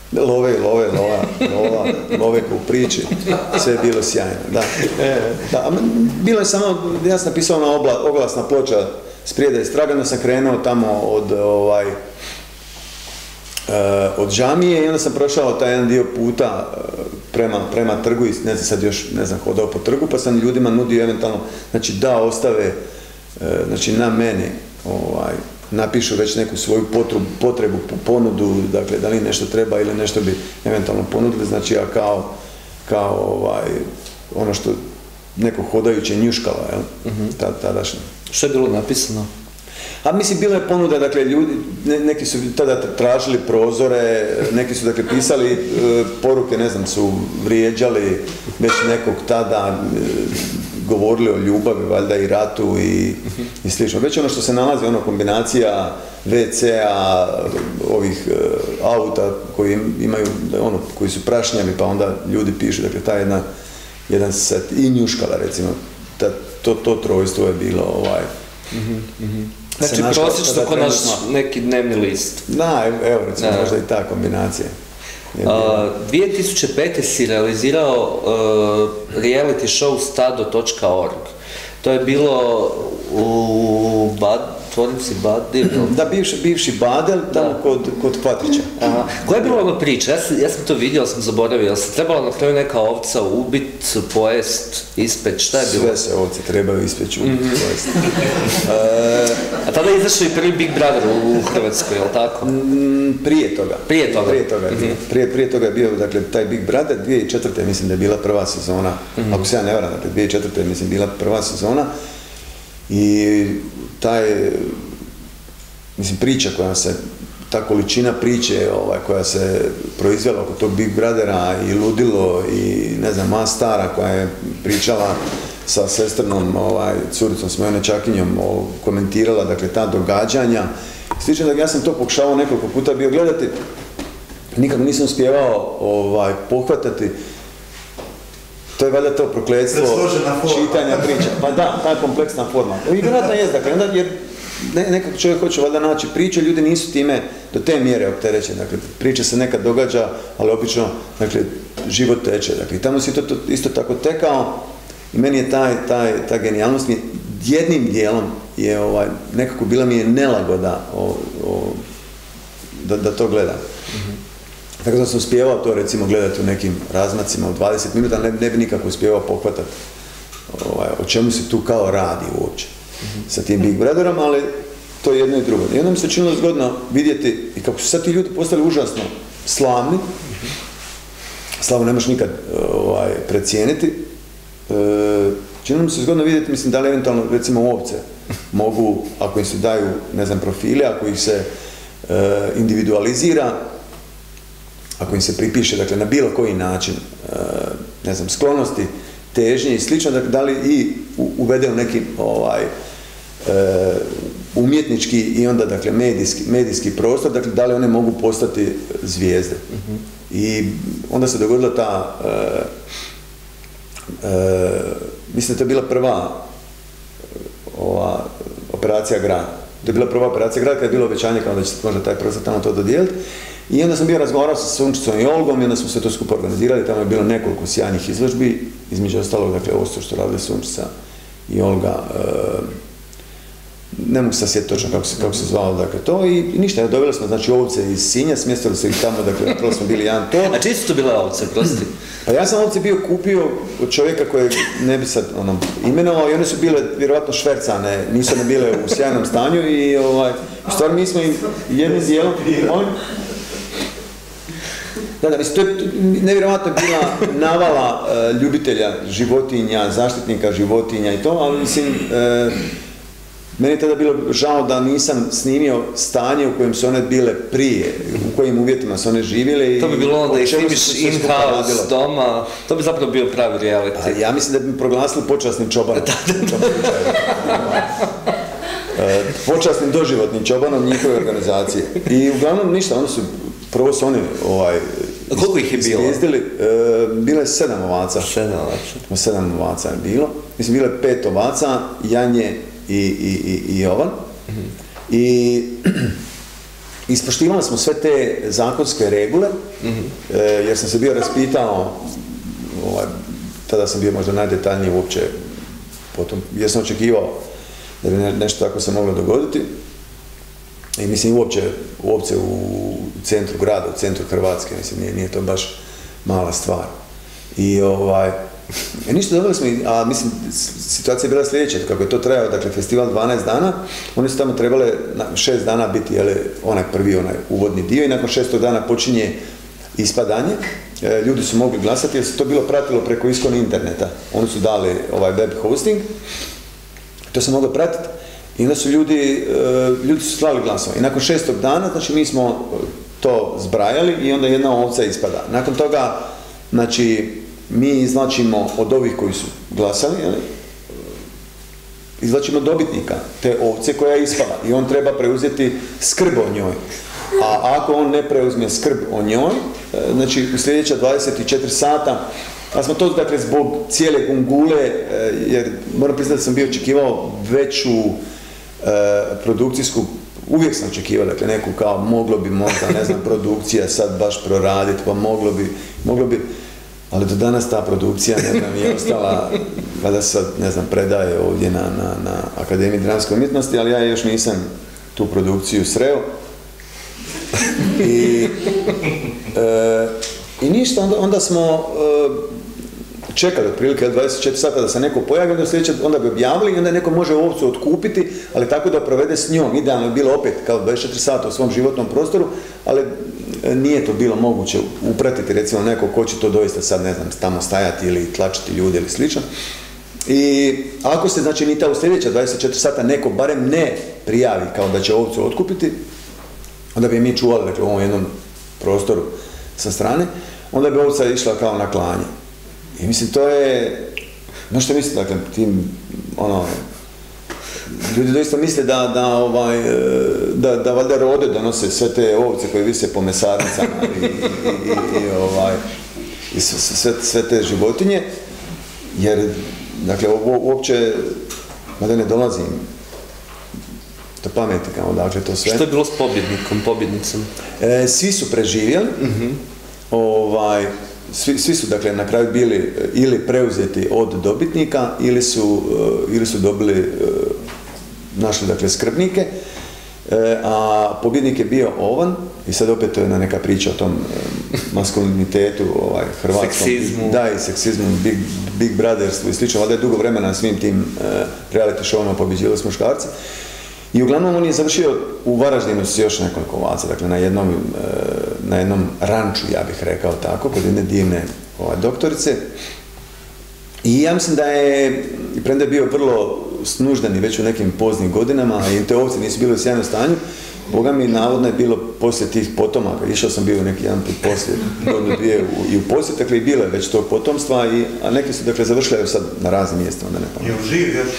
Love u priči, sve je bilo sjajno, da. Bilo je samo, ja sam napisao na oglasna ploča Sprijeda i Stragana, sam krenuo tamo od džamije i onda sam prošao taj jedan dio puta prema trgu i ne znam sad još, hodao po trgu, pa sam ljudima nudio eventualno, znači da ostave, znači na mene, napišu već neku svoju potrebu, ponudu, dakle da li nešto treba ili nešto bi eventualno ponudili, znači ja kao ono što neko hodajuće njuškala, jel? Tadašnje. Što je bilo napisano? A mislim, bila je ponuda, dakle, ljudi, neki su tada tražili prozore, neki su, dakle, pisali poruke, ne znam, su vrijeđali već nekog tada, govorili o ljubavi, valjda i ratu i slično. Već ono što se nalazi, ono kombinacija WC-a, ovih auta koji imaju, ono, koji su prašnjavi, pa onda ljudi pišu, dakle, ta jedan set i njuškala, recimo, to trojstvo je bilo, Znači, prosječno ko naš neki dnevni list. Da, evo, recimo, možda i ta kombinacija. 2005. si realizirao reality show stado.org. To je bilo tvornici Badel. Da, bivši Badel, tamo kod Kvatrića. Aha. Koja je bila ona priča? Ja sam to vidio, ali sam zaboravio. Se trebala na kraju neka ovca ubit, pojest, ispeć, šta je bilo? Sve se ovce trebaju ispeći, ubit, pojest. A tada je izašao i prvi Big Brother u Hrvatskoj, je li tako? Prije toga. Prije toga? Prije toga je bio, dakle, taj Big Brother, 2004. mislim da je bila prva sezona, ako se ja ne varam, dakle, 2004. mislim bila prva sezona i priča koja se, ta količina priče koja se proizvela oko tog Big Brothera i ludilo i ne znam, moja stara koja je pričala sa sestrnom curicom, s mojom nečakinjom, komentirala, dakle, ta događanja. Slično da ja sam to pokušavao nekoliko puta bio gledati, nikad nisam uspijevao pohvatati. To je valjda to prokletstvo čitanja priča. Pa da, ta kompleksna forma. I vjerojatno jest, dakle, onda jer nekako čovjek hoće valjda naći priče, ljudi nisu time do te mjere opterećeni. Dakle, priča se nekad događa, ali obično, dakle, život teče. Dakle, i tamo si to isto tako tekao i meni je ta genijalnost jednim dijelom je nekako bila mi je nelagoda da to gledam. Tako da sam uspijevao to recimo gledati u nekim razmacima u 20 minuta, ne bi nikako uspijevao pohvatati o čemu se tu kao radi uopće sa tim Big Brotherom, ali to je jedno i drugo. I onda mi se činilo zgodno vidjeti i kako su sad ti ljudi postali užasno slavni, slavu ne možeš nikad precijeniti, činilo mi se zgodno vidjeti, mislim, da li eventualno recimo ovce mogu, ako im se daju, ne znam, profile, ako ih se individualizira, ako im se pripiše, dakle, na bilo koji način, ne znam, sklonosti, težnje i slično, dakle, da li i uvede u neki umjetnički i onda, dakle, medijski prostor, dakle, da li one mogu postati zvijezde. I onda se dogodila ta, mislim da to je bila prva operacija Grad. To je bila prva operacija Grad, kada je bilo obećanje kao da će se možda taj prostor tamo to dodijeliti. I onda sam bio razgovarao sa Sunčicom i Olgom i onda smo se to skupo organizirali, tamo je bilo nekoliko sjajnih izložbi, između ostalog, dakle, ovo što radili Sunčica i Olga, ne mogu se sjetiti točno kako se zvalo, dakle, to i ništa, doveli smo, znači, ovce iz Sinja, smjestili su ih tamo, dakle, napravo smo bili jedan to. A čiji su to bile ovce, prosti? Pa ja sam ovce bio kupio od čovjeka kojeg ne bi sad imenovao i one su bile vjerovatno švercane, nisu one bile u sjajnom stanju i stvarno mi smo im jednim dijelom, Da, mislim, to je nevjerovatno bila navala ljubitelja životinja, zaštitnika životinja i to, ali mislim, meni je tada bilo žao da nisam snimio stanje u kojem su one bile prije, u kojim uvjetima su one živjele. To bi bilo ono da ih snimiš in-house doma, to bi zapravo bio pravi reality. Ja mislim da bi proglasili počasnim čobanom. Počasnim doživotnim čobanom njihove organizacije. I uglavnom ništa, ono su, prvo su oni koliko ih je bilo? Bilo je 7 ovaca. 7 ovaca je bilo. Mislim, bilo je 5 ovaca, Janje i Jovan. I ispoštivali smo sve te zakonske regule, jer sam se bio raspitao, tada sam bio možda najdetaljniji uopće potom, jer sam očekivao da bi nešto tako se moglo dogoditi. I mislim, uopće u centru grada, u centru Hrvatske, mislim, nije to baš mala stvar. I ništa, dobili smo, a mislim, situacija je bila sljedeća, kako je to trajao, dakle, festival 12 dana, oni su tamo trebale 6 dana biti, onaj uvodni dio i nakon 6. dana počinje ispadanje. Ljudi su mogli glasati jer se to bilo pratilo preko iskon interneta. Oni su dali web hosting, to se moglo pratiti. I onda su ljudi su slali glasove. I nakon 6. dana, znači, mi smo to zbrajali i onda jedna ovca ispada. Nakon toga, znači, mi izvlačimo od ovih koji su glasali, izvlačimo dobitnika te ovce koja je ispala i on treba preuzeti skrb o njoj. A ako on ne preuzme skrb o njoj, znači, u sljedeća 24 sata, a smo to, dakle, zbog cijele gungule, jer moram priznati da sam bio očekivao veću produkcijsku, uvijek sam očekivao, dakle, neku kao moglo bi možda, ne znam, produkcija sad baš proraditi, pa moglo bi, ali do danas ta produkcija, ne znam, je ostala valjda sad, ne znam, predaje ovdje na Akademiji dramske umjetnosti, ali ja još nisam tu produkciju sreo. I ništa, onda smo čekali otprilike 24 sata da se neko pojavi, onda bi objavili i onda neko može ovcu otkupiti, ali tako da provede s njom. Idealno je bilo opet kao 24 sata u svom životnom prostoru, ali nije to bilo moguće upratiti recimo neko ko će to doista sad, ne znam, tamo stajati ili tlačiti ljude ili slično. I ako se, znači, ni ta u sljedeća 24 sata neko barem ne prijavi kao da će ovcu otkupiti, onda bi mi čuvali, dakle, u ovom jednom prostoru sa strane, onda bi ovca išla kao na klanje. I mislim, to je, no što mislim, dakle, tim, ljudi doista misle da valjda rode donose sve te ovce koje vise po mesarnicama i sve te životinje, jer, dakle, uopće, mada ne dolazim do pameti, kao, dakle, to sve. Što je bilo s pobjednicom? Svi su preživjeli, svi su, dakle, na kraju bili ili preuzeti od dobitnika ili su dobili, našli, dakle, skrbnike, a pobjednik je bio ovan, i sad opet to je jedna neka priča o tom maskulinitetu, hrvatskom, seksizmu. Da, i seksizmu, Big Brotherstvu i slično, valjda je dugo vremena na svim tim reality showima pobjeđivali s muškarci. I uglavnom on je završio u Varaždinu s još nekoliko ovaca, dakle na jednom ranču, ja bih rekao tako, kod jedne divne doktorice. I ja mislim da je, premda je bio vrlo snuždan i već u nekim poznim godinama, i te ovce nisu bile u sjajnom stanju, Boga mi, navodno je bilo poslije tih potomaka, išao sam bio neki jedan put poslije, godinu dvije i u posjet, dakle i bilo je već tog potomstva, a neki su, dakle, završili sad na raznim mjestima, da ne pamet. Je li živ još?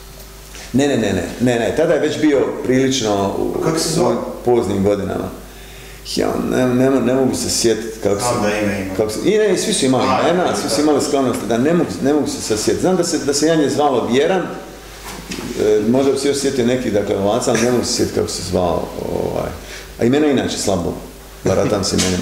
Ne, tada je već bio prilično u poznim godinama. Ja, ne mogu se sjetiti kako se... I svi su imali imena, svi su imali sklonosti, da ne mogu se sjetiti. Znam da se Jan je zvalo Vjeran, možda bi se još sjetio neki, dakle, ovaca, ali ne mogu se sjetiti kako se zvao. A imena inače slabo, baratam se imenom.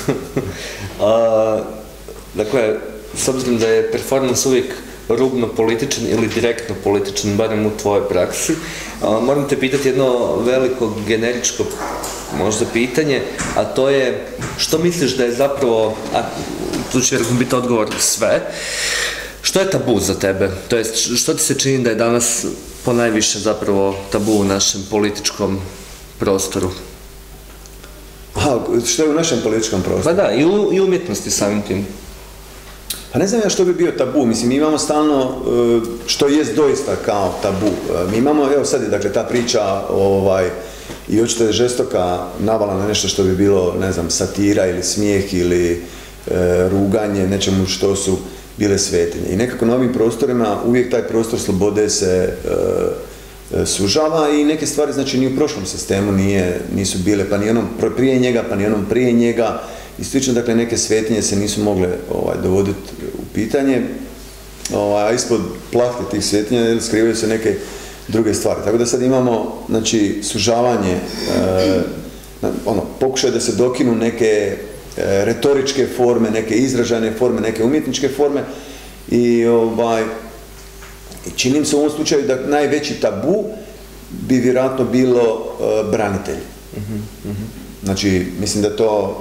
Dakle, s obzirom da je performans uvijek rubno političan ili direktno političan, barem u tvojoj praksi, moram te pitati jedno veliko generičko možda pitanje, a to je što misliš da je zapravo, a tu će vjerojatno biti odgovor sve, što je tabu za tebe? To jest, što ti se čini da je danas ponajviše zapravo tabu u našem političkom prostoru? Što je u našem političkom prostoru? Pa da, i umjetnosti samim tim. Pa ne znam ja što bi bio tabu, mislim, mi imamo stalno, što jest doista kao tabu. Mi imamo, evo sad je, dakle, ta priča, i očito je žestoka navala na nešto što bi bilo, ne znam, satira ili smijeh ili ruganje, nečemu što su bile svetinje. I nekako na ovim prostorima uvijek taj prostor slobode se sužava i neke stvari, znači, ni u prošlom sistemu nisu bile, pa ni onom prije njega, pa ni onom prije njega. I slično, dakle, neke svetinje se nisu mogle dovoditi u pitanje, a ispod plahte tih svetinja skrivaju se neke druge stvari. Tako da sad imamo, znači, sužavanje, pokušaj da se dokinu neke retoričke forme, neke izražajne forme, neke umjetničke forme i činim se u ovom slučaju da najveći tabu bi vjerojatno bilo branitelji. Znači, mislim da to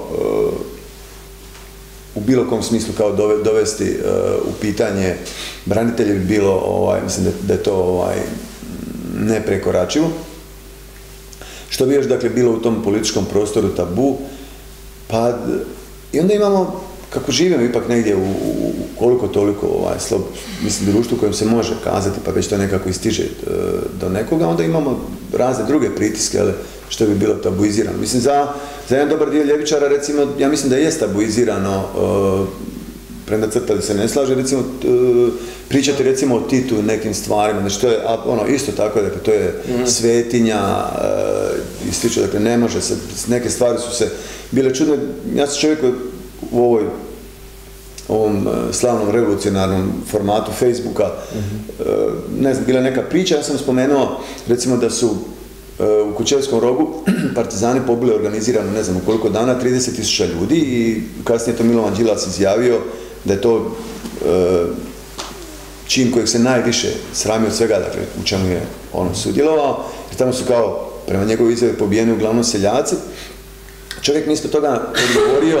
u bilo kom smislu kao dovesti u pitanje branitelje bi bilo, mislim da je to neprekoračivo. Što bi još, dakle, bilo u tom političkom prostoru tabu, pa i onda imamo, kako živimo ipak negdje u koliko toliko mislim, društvu u kojem se može kazati, pa već to nekako istiže do nekoga, onda imamo razne druge pritiske, ali što bi bilo tabuizirano. Mislim, za jedan dobar dio ljevičara, recimo, ja mislim da je tabuizirano, premda crta se ne slaže, recimo, pričati, recimo, o Titu i nekim stvarima, znači to je, isto tako, dakle, to je svetinja i slično, dakle, ne može se, neke stvari su se bile čudne. Ja sam čovjek u ovom slavnom revolucionarnom formatu Facebooka, ne znam, bila neka priča, ja sam spomenuo, recimo, da su u Kučevskom rogu partizani pobili organizirano, ne znam u koliko dana, 30.000 ljudi i kasnije to Milovan Đilas izjavio da je to čin kojeg se najviše sramio od svega, dakle, u čemu je on sudjelovao, jer tamo su kao, prema njegovoj izjavi, pobijeni uglavnom seljaci. Čovjek mi ispod toga odgovorio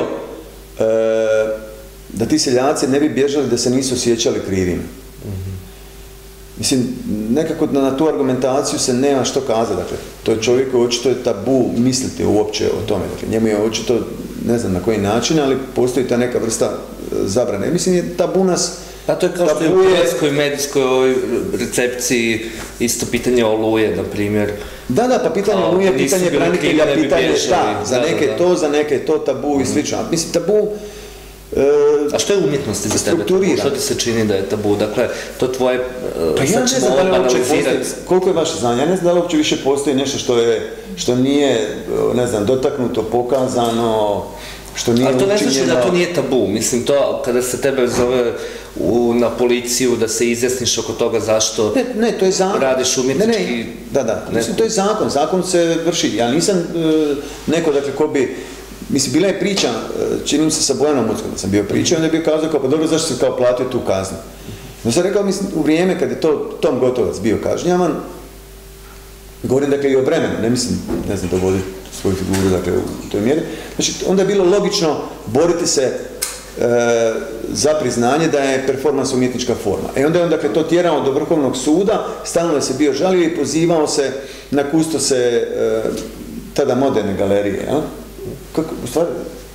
da ti seljaci ne bi bježali da se nisu osjećali krivim. Mislim, nekako na tu argumentaciju se nema što kazati, dakle, to je čovjek koji očito je tabu misliti uopće o tome, dakle, njemu je očito, ne znam na koji način, ali postoji ta neka vrsta zabrane. Mislim, je tabu nas... A to je kao što je u hrvatskoj medijskoj recepciji isto pitanje Oluje, na primjer. Da, pa pitanje Oluje, pitanje branitelja, pitanje za neke to tabu i slično. Mislim, tabu... A što je umjetnosti za tebe tabu? Što ti se čini da je tabu? Dakle, to tvoje... Pa ja ne znam da li uopće postoji, koliko je vaše znanje, ja ne znam da li uopće više postoji nešto što nije, ne znam, dotaknuto, pokazano, što nije učinjeno. Ali to ne znači da to nije tabu, mislim, to kada se tebe zove na policiju da se izjasniš oko toga zašto to je zakon. Radiš umjetnički... Da, mislim, to je zakon se vrši, ja nisam neko, dakle, ko bi... Mislim, bila je priča, čini mi se sa Bojanom Muckom, da sam bio pričao, onda je bio kazao kao, pa dobro, zašto si kao platio tu kaznu? No sam rekao, mislim, u vrijeme kad je Tom Gotovac bio kažnjavan, govorim, dakle, i o vremenu, ne mislim, ne znam, dovoditi svoju figuru, dakle, u toj mjeri. Znači, onda je bilo logično boriti se za priznanje da je performans umjetnička forma. Onda je on, dakle, to tjerao do Vrhovnog suda, stalno je se bio žalio i pozivao se na kustose tada moderne galerije, ja? Kako, u stvari?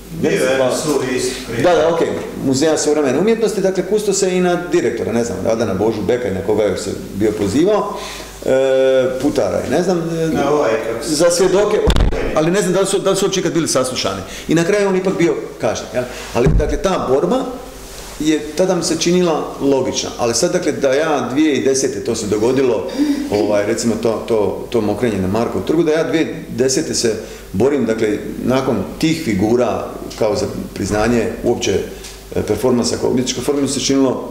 Da, okej, Muzeja suvremene umjetnosti, dakle, kusto se i na direktora, ne znam, Radana Božu Beka i na koga je se bio pozivao, Putara i ne znam, za svjedoke, ali ne znam da li su uopće ikad bili saslušani. I na kraju on ipak bio kažnjen, jel? Ali, dakle, ta borba je tada mi se činila logična, ali sad, dakle, da ja 2010. to se dogodilo, recimo to mokrenje na Markovu trgu, da ja 2010. se borim, dakle, nakon tih figura, kao za priznanje uopće performansa kao umjetnička forma, mi se činilo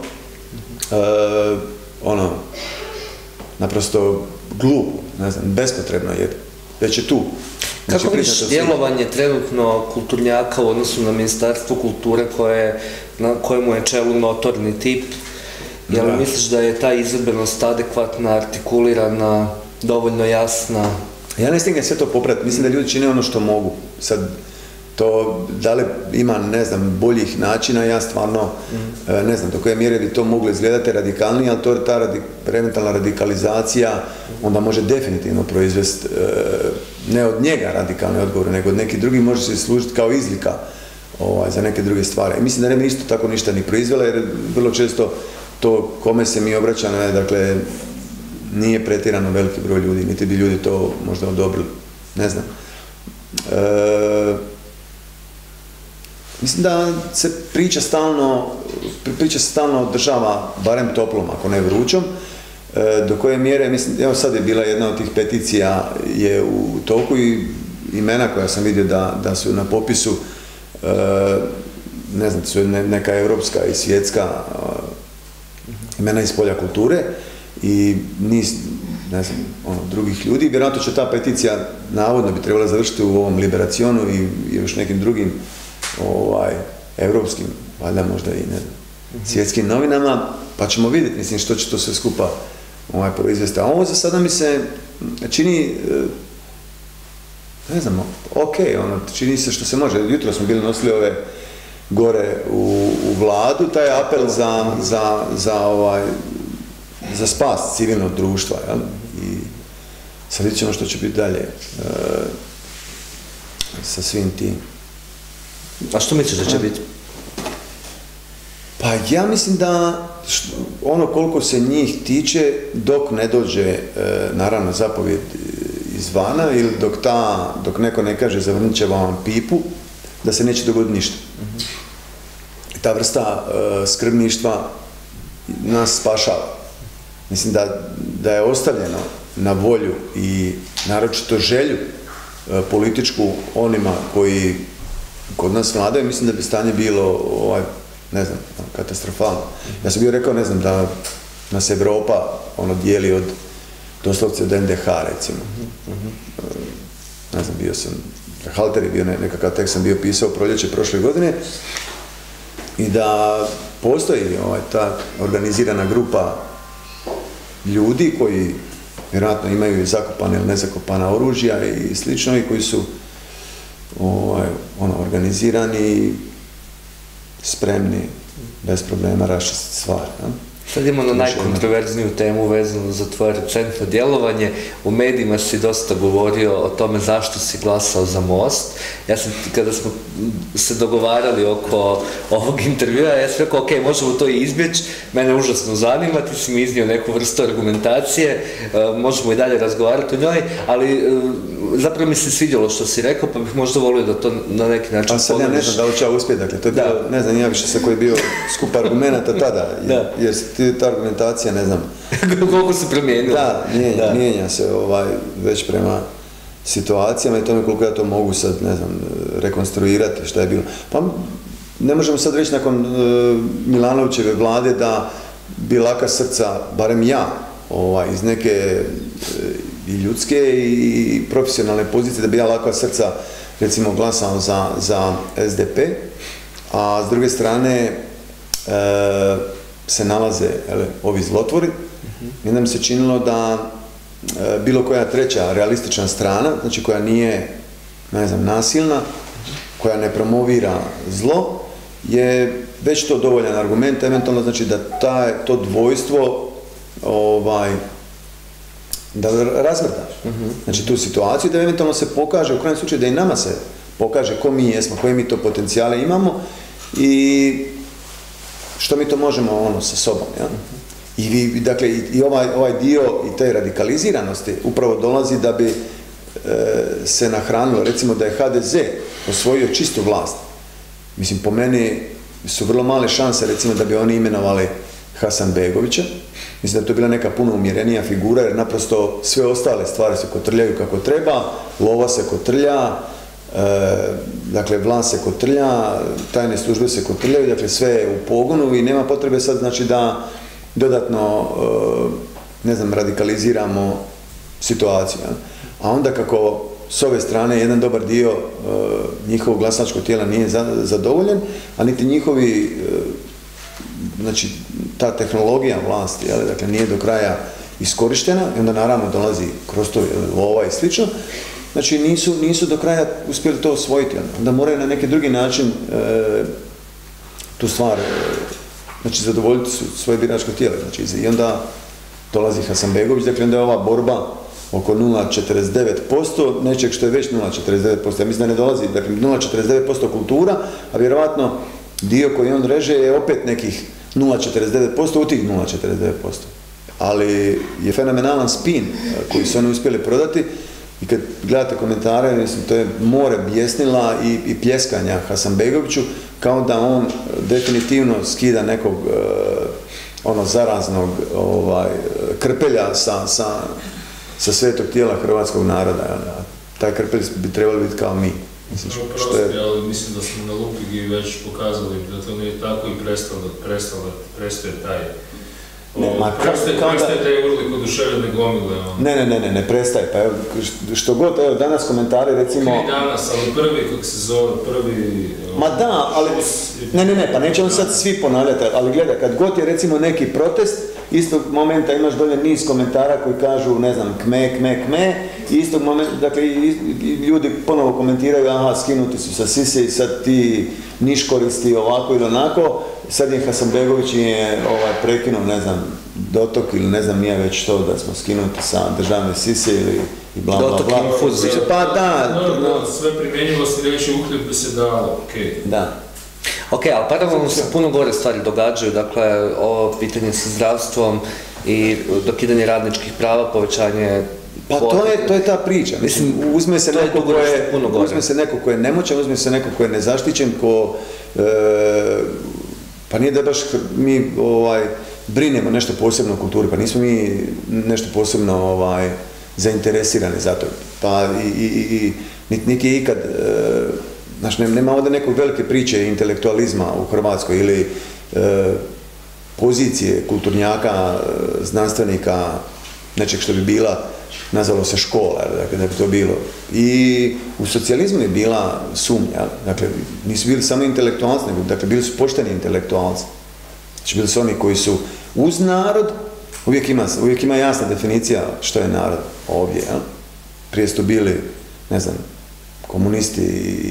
naprosto glupo, ne znam, bespotrebno, jer već je tu. Kako vidiš djelovanje trenutno kulturnjaka u odnosu na Ministarstvo kulture na kojemu je čelu notorni tip? Jel misliš da je ta izvedbenost adekvatna, artikulirana, dovoljno jasna? Ja ne stignem sve to popratiti, mislim da ljudi čine ono što mogu. Sad, to, da li ima, ne znam, boljih načina, ja stvarno, ne znam do koje mjere bi to moglo izgledati radikalnije, ali to je ta eventualna radikalizacija, onda može definitivno proizvesti, ne od njega radikalne odgovore, nego od nekih drugih, može se služiti kao izlika za neke druge stvari. I mislim da ne bi isto tako ništa ni proizvela, jer vrlo često to kome se mi obraćamo, dakle, nije pretjerano veliki broj ljudi, niti bi ljudi to možda odobrili, ne znam. Mislim da se priča stalno održava barem toplom, ako ne vrućom, do koje mjere, mislim, evo sad je bila jedna od tih peticija je u toku i imena koja sam vidio da su na popisu, ne znam, su neka europska i svjetska imena iz polja kulture i niz, ne znam, drugih ljudi. Vjerojatno će ta peticija navodno bi trebala završiti u ovom Liberacionu i još nekim drugim europskim, valjda možda i ne znam, svjetskim novinama, pa ćemo vidjeti, mislim, što će to sve skupa proizvesti. A ovo za sada mi se čini, ne znam, čini se što se može. Jutro smo bili nosili ove gore u vladu, taj apel za spas civilnog društva, jel? I sad vidjet ćemo što će biti dalje sa svim tim. A što misliš da će biti? Pa ja mislim da koliko se njih tiče, dok ne dođe naravno zapovjed izvana ili dok neko ne kaže zavrnit će vam pipu, da se neće dogoditi ništa. Ta vrsta skrbništva nas spašava. Mislim da je ostavljeno na volju i naročito želju političku onima koji kod nas vladaju, mislim da bi stanje bilo, ne znam, katastrofalno. Ja sam bio rekao, ne znam, da nas Evropa dijeli od doslovce od NDH, recimo. Ne znam, bio sam, Halter je bio nekakav tekst, sam bio pisao proljeće prošle godine i da postoji ta organizirana grupa ljudi koji vjerojatno imaju zakopane ili nezakopana oružja i slično i koji su organizirani i spremni bez problema raščistiti stvari. Sad imamo na najkontroverzniju temu vezanu za tvoje recentno djelovanje. U medijima si dosta govorio o tome zašto si glasao za Most. Ja sam, kada smo se dogovarali oko ovog intervjua, ja sam rekao, ok, možemo to i izbjeći, mene užasno zanima, ti si mi iznio neku vrstu argumentacije, možemo i dalje razgovarati o njoj, ali zapravo mi se svidjelo što si rekao, pa bih možda volio da to na neki način... A sad ja ne znam da li ću ja uspjeti, dakle, to je bilo, ne znam, ja više sa koji je bio skup argumenta tada, jer ta argumentacija, ne znam... Koliko se promijenila. Da, mijenja se već prema situacijama i tome koliko ja to mogu sad, ne znam, rekonstruirati šta je bilo. Pa ne možemo sad reći nakon Milanovićeve vlade da bi laka srca, barem ja, iz neke i ljudske i profesionalne pozicije, da bi ja laka srca recimo glasao za SDP, a s druge strane se nalaze ovi zlotvori. I onda mi se činilo da bilo koja treća realistična strana, znači koja nije, ne znam, nasilna, koja ne promovira zlo, je već to dovoljan argument, eventualno znači da to dvojstvo da razvrtaš. Znači tu situaciju da eventualno se pokaže, u krajnjem slučaju da i nama se pokaže ko mi jesmo, koje mi to potencijale imamo i što mi to možemo sa sobom. Ja? Dakle, i ovaj dio i te radikaliziranosti upravo dolazi da bi se nahranilo, recimo da je HDZ osvojio čistu vlast. Mislim, po meni su vrlo male šanse, recimo, da bi oni imenovali Hasanbegovića. Mislim da je to bila neka puno umjerenija figura, jer naprosto sve ostale stvari se kotrljaju kako treba, lova se kotrlja, dakle, vlast se kotrlja, tajne službe se kotrljaju, dakle, sve je u pogonu i nema potrebe sad, znači, da dodatno, ne znam, radikaliziramo situaciju. A onda kako s ove strane jedan dobar dio njihovog glasačkog tijela nije zadovoljen, a niti njihovi, znači, ta tehnologija vlasti, dakle, nije do kraja iskorištena i onda naravno dolazi kroz to lova i slično, znači nisu do kraja uspjeli to osvojiti. Onda moraju na neki drugi način tu stvar, znači, zadovoljiti svoje biračko tijelo. Znači, i onda dolazi Hasanbegović, dakle, onda je ova borba oko 0,49%, nečeg što je već 0,49%. Ja mislim da ne dolazi, dakle, 0,49% kultura, a vjerovatno dio koji on reže je opet nekih 0,49% u tih 0,49%. Ali je fenomenalan spin koji su oni uspjeli prodati i kad gledate komentare, mislim, to je more bjesnila i pljeskanja Hasanbegoviću, kao da on definitivno skida nekog zaraznog krpelja sa svetog tijela hrvatskog naroda. Taj krpelj bi trebali biti kao mi. Ali mislim da smo na Lupigi već pokazali da to nije tako i prestaje taj prestaje taj urlik oduševljene gomile. Ne prestaje. Pa evo, što god, evo, danas komentari, recimo... Ne danas, ali prvi, kako se zove, prvi... Ma da, ali... Ne, pa neće on sad svi ponavljati, ali gledaj, kad god je recimo neki protest, istog momenta imaš dolje niz komentara koji kažu, ne znam, kme, i istog momenta, dakle, i ljudi ponovo komentiraju, aha, skinuti su sa sise i sad ti niškoristi ovako ili onako, sad je Hasanbegović je prekinuo, ne znam, dotok ili ne znam nije već to da smo skinuti sa državne sise ili bla bla bla. Dotok infuzije. Pa da. Sve primjenjivo se reći uhljeb bi se dalo, okej. Da. Ok, ali paralelno se puno gore stvari događaju, dakle, ovo pitanje sa zdravstvom i dokidanje radničkih prava, povećanje... Pa to je ta priča. Mislim, uzme se neko ko je nemoćan, uzme se neko ko je nezaštićen, ko... Pa nije da baš mi brinemo nešto posebno o kulturi, pa nismo mi nešto posebno zainteresirani za to. Pa niti je ikad... Znači, nema ovdje nekog velike priče intelektualizma u Hrvatskoj ili pozicije kulturnjaka, znanstvenika, nečeg što bi bila nazvalo se škola, dakle, da bi to bilo. I u socijalizmu je bila sumnja, dakle, nisu bili samo intelektualci, nego, dakle, bili su pošteni intelektualci. Znači, bili su oni koji su uz narod, uvijek ima jasna definicija što je narod ovdje, jel? Prije su bili, ne znam, komunisti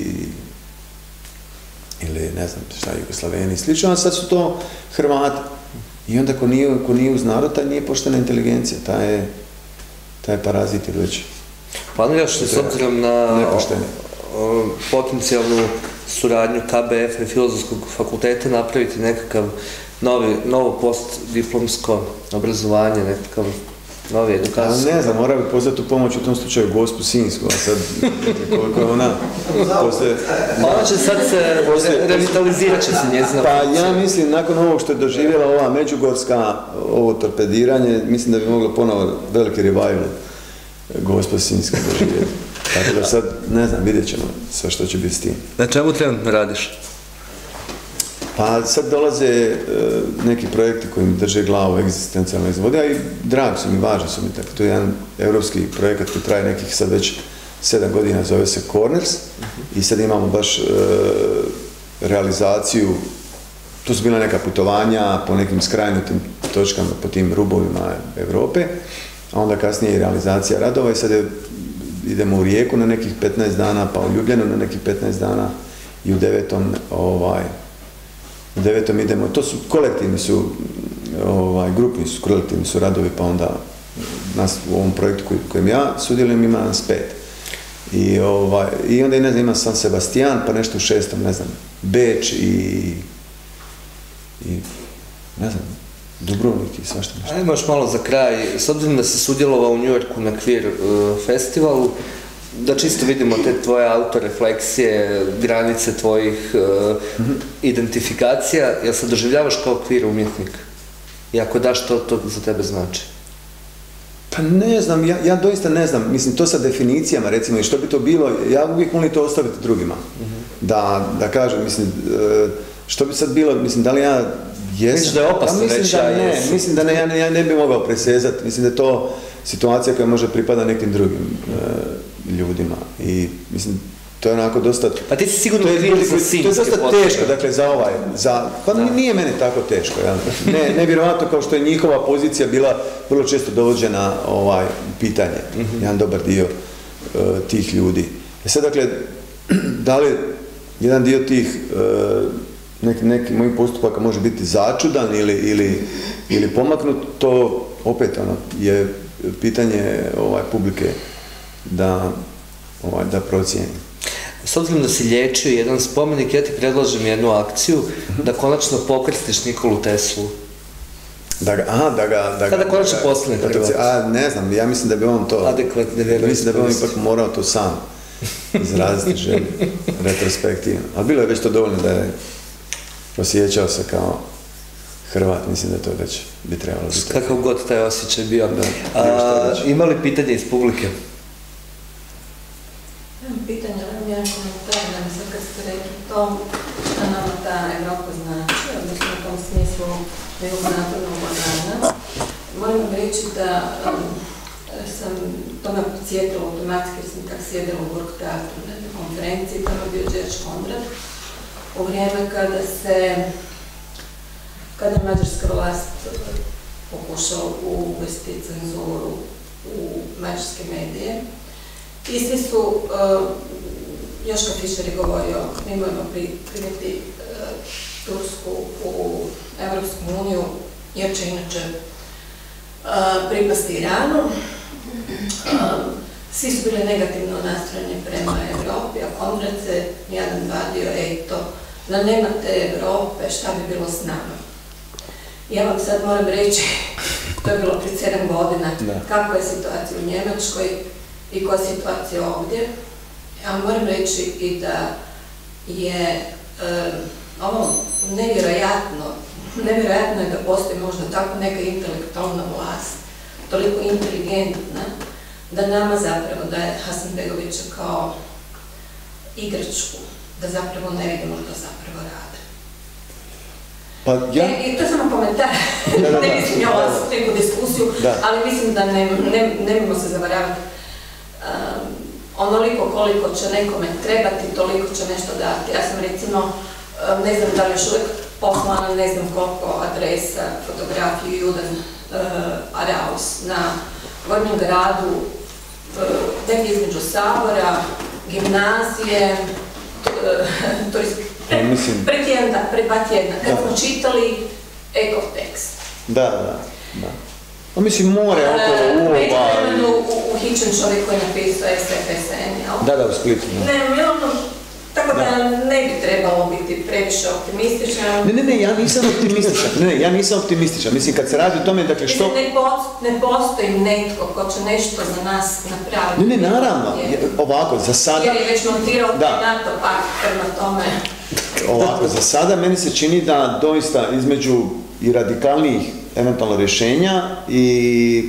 ili, ne znam, šta, Jugoslaveni i slično, a sad su to Hrvati. I onda ko nije uz narod, taj nije poštena inteligencija, taj je parazit ili već. Planiraš li s obzirom na potencijalnu suradnju KBF i Filozofskog fakulteta napraviti nekakav novo postdiplomsko obrazovanje, nekakav novi edukaciju? Ne znam, mora bi pozvati u pomoć u tom slučaju Gospu Sinjsku, a sad koliko je ona poslije... Ona će sad se revitalizirat će se njezina. Pa ja mislim, nakon ovog što je doživjela ova međugorska, ovo torpediranje, mislim da bi moglo ponovo veliki revival Gospa Sinjska doživjeti. Tako da sad, ne znam, vidjet ćemo sve što će biti s tim. Na čemu trenutno radiš? Pa sad dolaze neki projekti koji mi drže glavu egzistencijalno izvode, a i dragi su mi, važni su mi. Tako, to je jedan europski projekat koji traje nekih sad već 7 godina, zove se Corners, i sad imamo baš realizaciju, tu su bila neka putovanja po nekim skrajnutim točkama, po tim rubovima Europe, a onda kasnije i realizacija radova i sad idemo u Rijeku na nekih 15 dana, pa u Ljubljanu na nekih 15 dana i u 9. idemo, to su kolektivni su, grupni su, kolektivni su radovi, pa onda nas u ovom projektu kojem ja sudjelujem ima nas 5. I onda ne znam, ima San Sebastian, pa nešto u 6. ne znam, Beč i ne znam, Dubrovnik i svašta nešto. Ajmo još malo za kraj, s obzirom da si sudjelovao u New Yorku na Queer festivalu, da čisto vidimo te tvoje autorefleksije, granice tvojih identifikacija, jel se doživljavaš kao queer umjetnik? I ako da, što to za tebe znači? Pa ne znam, ja doista ne znam, mislim, to sa definicijama, recimo, i što bi to bilo, ja uvijek molim to ostaviti drugima. Da kažem, mislim, što bi sad bilo, mislim, da li ja jesam? Misliš da je opasno reći ja jesam? Mislim da ne, ja ne bi mogao presezati, mislim da je to situacija koja može pripada nekim drugim ljudima i mislim, to je onako dosta... Pa ti si sigurno kriv za sinjske potrebe. To je dosta teško, dakle, pa nije mene tako teško, jel? Nevjerojatno kao što je njihova pozicija bila vrlo često dovođena pitanje, jedan dobar dio tih ljudi. Sad, dakle, da li jedan dio tih neki mojih postupaka može biti začudan ili pomaknut, to opet je pitanje publike da procijeni. S obzirom da si liječio jedan spomenik, ja ti predlažem jednu akciju da konačno pokrstiš Nikolu Teslu. Kada konačno postane Hrvat? Ne znam, ja mislim da bi on to... Adekvatne vjeroispovijesti. Mislim da bi on ipak morao to sam izraziti želju, retrospektivno. Ali bilo je već to dovoljno da je osjećao se kao Hrvat, mislim da to već bi trebalo biti. Kakav god taj osjećaj bio. Ima li pitanje iz publike? Imam pitanje, imam jedan komentar, da mi sad kad ste rekli to, što nama ta Evropa znači, odnosno u tom smislu jugozapadnog Balkana. Moram reći da sam, to me podsjetilo automatski jer sam tako sjedila u Burg teatru na jednoj konferenciji, tamo je bio Đerč Konrad, u vrijeme kada je mađarska vlast pokušala uvesti cenzuru u mađarske medije. I svi su, Joška Fišer je govorio, mi moramo primiti Tursku u Evropsku uniju, jer će inače pripasti Iranu. Svi su bili negativno nastrojeni prema Evropi, a Konrad se jedan vadio, da nemate Evrope, šta bi bilo s nama? Ja vam sad moram reći, to je bilo prije 7 godina, kakva je situacija u Njemačkoj i koja je situacija ovdje. Ja moram reći i da je ovo nevjerojatno je da postoji možda tako neka intelektualna vlast, toliko inteligentna, da nama zapravo daje Hasanbegovića kao igračku, da zapravo ne vidimo što zapravo rade. Pa ja... I to je samo komentar, ne mislim ja vas neku diskusiju, ali mislim da nemojmo se zavaravati. Onoliko koliko će nekome trebati, toliko će nešto dati. Ja sam recimo, ne znam da li još uvijek poslala, ne znam koliko adresa, fotografiju Juden Araus na Gornjem gradu, negdje između Sabora, gimnazije, pred 2 tjedna, kad smo čitali ekotekst. Da. Pa mislim, more okolo u uhićen čovjek koji je napisao SFSN, jel? Da, u Splitu. Tako da ne bi trebalo biti previše optimističan. Ne, ja nisam optimističan. Mislim, kad se radi o tome, dakle, što... Ne postoji netko ko će nešto za nas napraviti. Ne, naravno. Ovako, za sada... Jer je već montirao NATO pakt prema tome. Ovako, za sada meni se čini da doista između i radikalnijih eventualno rješenja i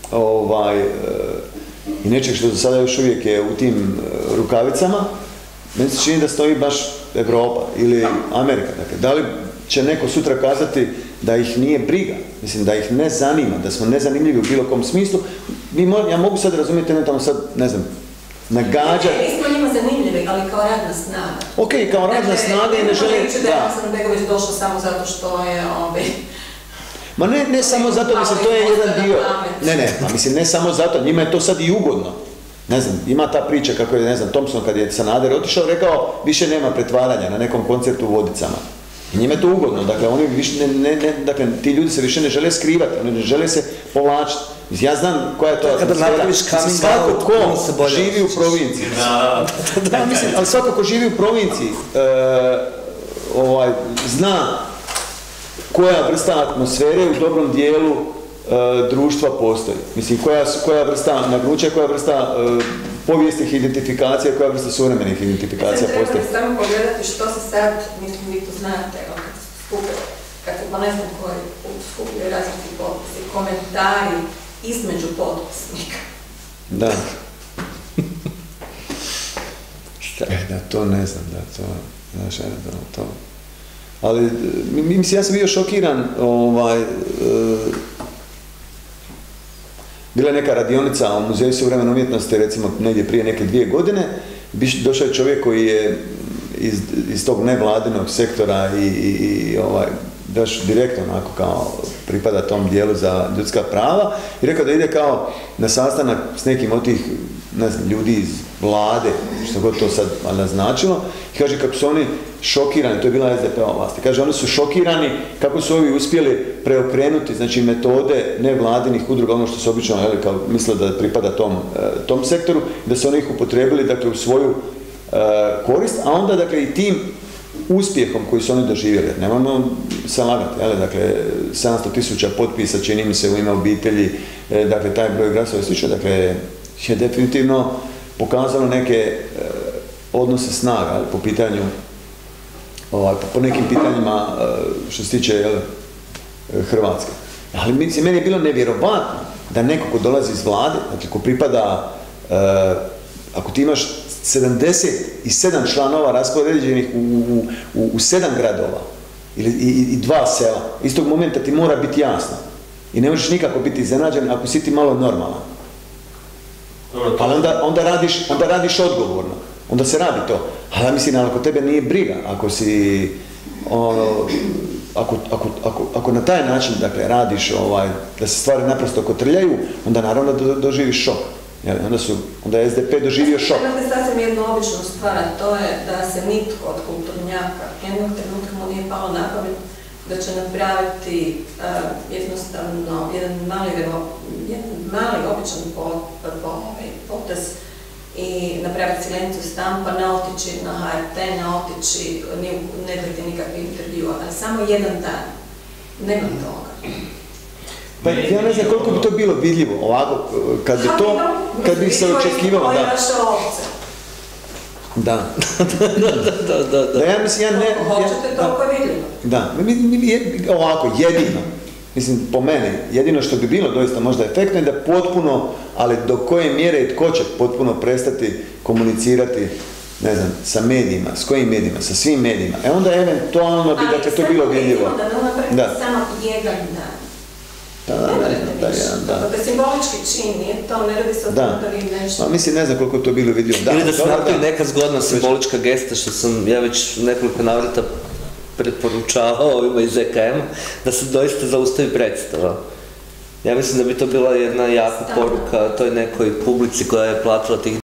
nečeg što za sada još uvijek je u tim rukavicama, meni se čini da stoji baš Europa ili Amerika. Dakle, da li će neko sutra kazati da ih nije briga, mislim da ih ne zanima, da smo nezanimljivi u bilo kom smislu, ja mogu sad razumjeti eventualno sad, ne znam, nagađati. Mi smo njima zanimljivi, ali kao radna snaga. Ok, kao radna snaga i ne žele... Dakle, da je Hasanbegović došao samo zato što je... Ma ne samo zato, mislim, to je jedan dio. Ne samo zato, njima je to sad i ugodno. Ne znam, ima ta priča kako je, ne znam, Thompson kad je Sanader otišao, rekao više nema pretvaranja na nekom koncertu u Vodicama. I njima je to ugodno, dakle, oni više dakle, ti ljudi se više ne žele skrivati, oni ne žele se povlačiti. Ja znam koja je to atmosfera. Svako ko živi u provinciji. Da, mislim, ali svako ko živi u provinciji zna koja vrsta atmosfere u dobrom dijelu društva postoji. Mislim, koja vrsta nagnuća, koja vrsta povijesnih identifikacija, koja vrsta suvremenih identifikacija postoji. Treba samo pogledati što se sad, mislim, vi to znate, kad se, ne znam koji skupljaju različiti potpisi, komentari između potpisnika. Da. Da, to ne znam, to... Ali, mislim, ja sam bio šokiran, bila je neka radionica u Muzeju suvremene umjetnosti, recimo negdje prije neke 2 godine, došao je čovjek koji je iz tog nevladinog sektora i baš direktno onako kao pripada tom dijelu za ljudska prava i rekao da ide kao na sastanak s nekim od tih, ne znam, ljudi iz vlade, što god to sad naznačilo, i kaže kako su oni šokirani, to je bila SDP-ova vlast, kaže oni su šokirani kako su ovi uspjeli preokrenuti, znači metode nevladinih udruga, ono što se obično kao misle da pripada tom sektoru, da su oni ih upotrebili, dakle, u svoju korist, a onda, dakle, i tim uspjehom koji su oni doživjeli. Nemojmo se lagati, dakle, 700.000 potpisa čini mi se u ime obitelji, dakle, taj broj glasova i slično, dakle, je definitivno pokazalo neke odnose snaga po pitanju, po nekim pitanjima što se tiče Hrvatske. Ali meni je bilo nevjerovatno da neko ko dolazi iz vlade, dakle, ko pripada, ako ti imaš 77 članova raspoređenih u 7 gradova i 2 sela. Istog momenta ti mora biti jasno. I ne možeš nikako biti iznenađen ako si ti malo normalan. Ali onda radiš odgovorno. Onda se radi to. Ali mislim, ako tebe nije briga, ako na taj način, dakle, radiš da se stvari naprosto kotrljaju, onda naravno doživiš šok. Onda je SDP doživio šok. Imate sasvim jednu običnu stvar, a to je da se nitko od kulturnjaka jednog trenutka mu nije palo na pamet da će napraviti jednostavno jedan mali običan potez i napraviti silenciju stampa, ne otići na HRT, ne otići, ne gledati nikakve intervjua, ali samo jedan dan. Nema toga. Pa ja ne znam koliko bi to bilo vidljivo, ovako, kad bi se očekivalo, da. Koji je vaša ovca? Da. Da, ja mislim, hoćete toliko vidljivo? Da, ovako, jedino, mislim, po meni, jedino što bi bilo doista možda efektno je da potpuno, ali do koje mjere i tko će potpuno prestati komunicirati ne znam, sa medijima, s kojim medijima, sa svim medijima, onda eventualno bi, dakle, to bilo vidljivo. Ali sve da napravite samo jedan dan. Da, jedan dan. Dakle, simbolički čin, nije to, ne radi se o tome da vi nešto. Mislim, ne znam koliko je to bilo vidljivo. Ili da se napravi neka zgodna simbolička gesta, što sam ja već nekoliko navrata preporučavao ovima iz EKM, da se doista zaustavi predstava. Ja mislim da bi to bila jedna jaka poruka toj nekoj publici koja je platila tih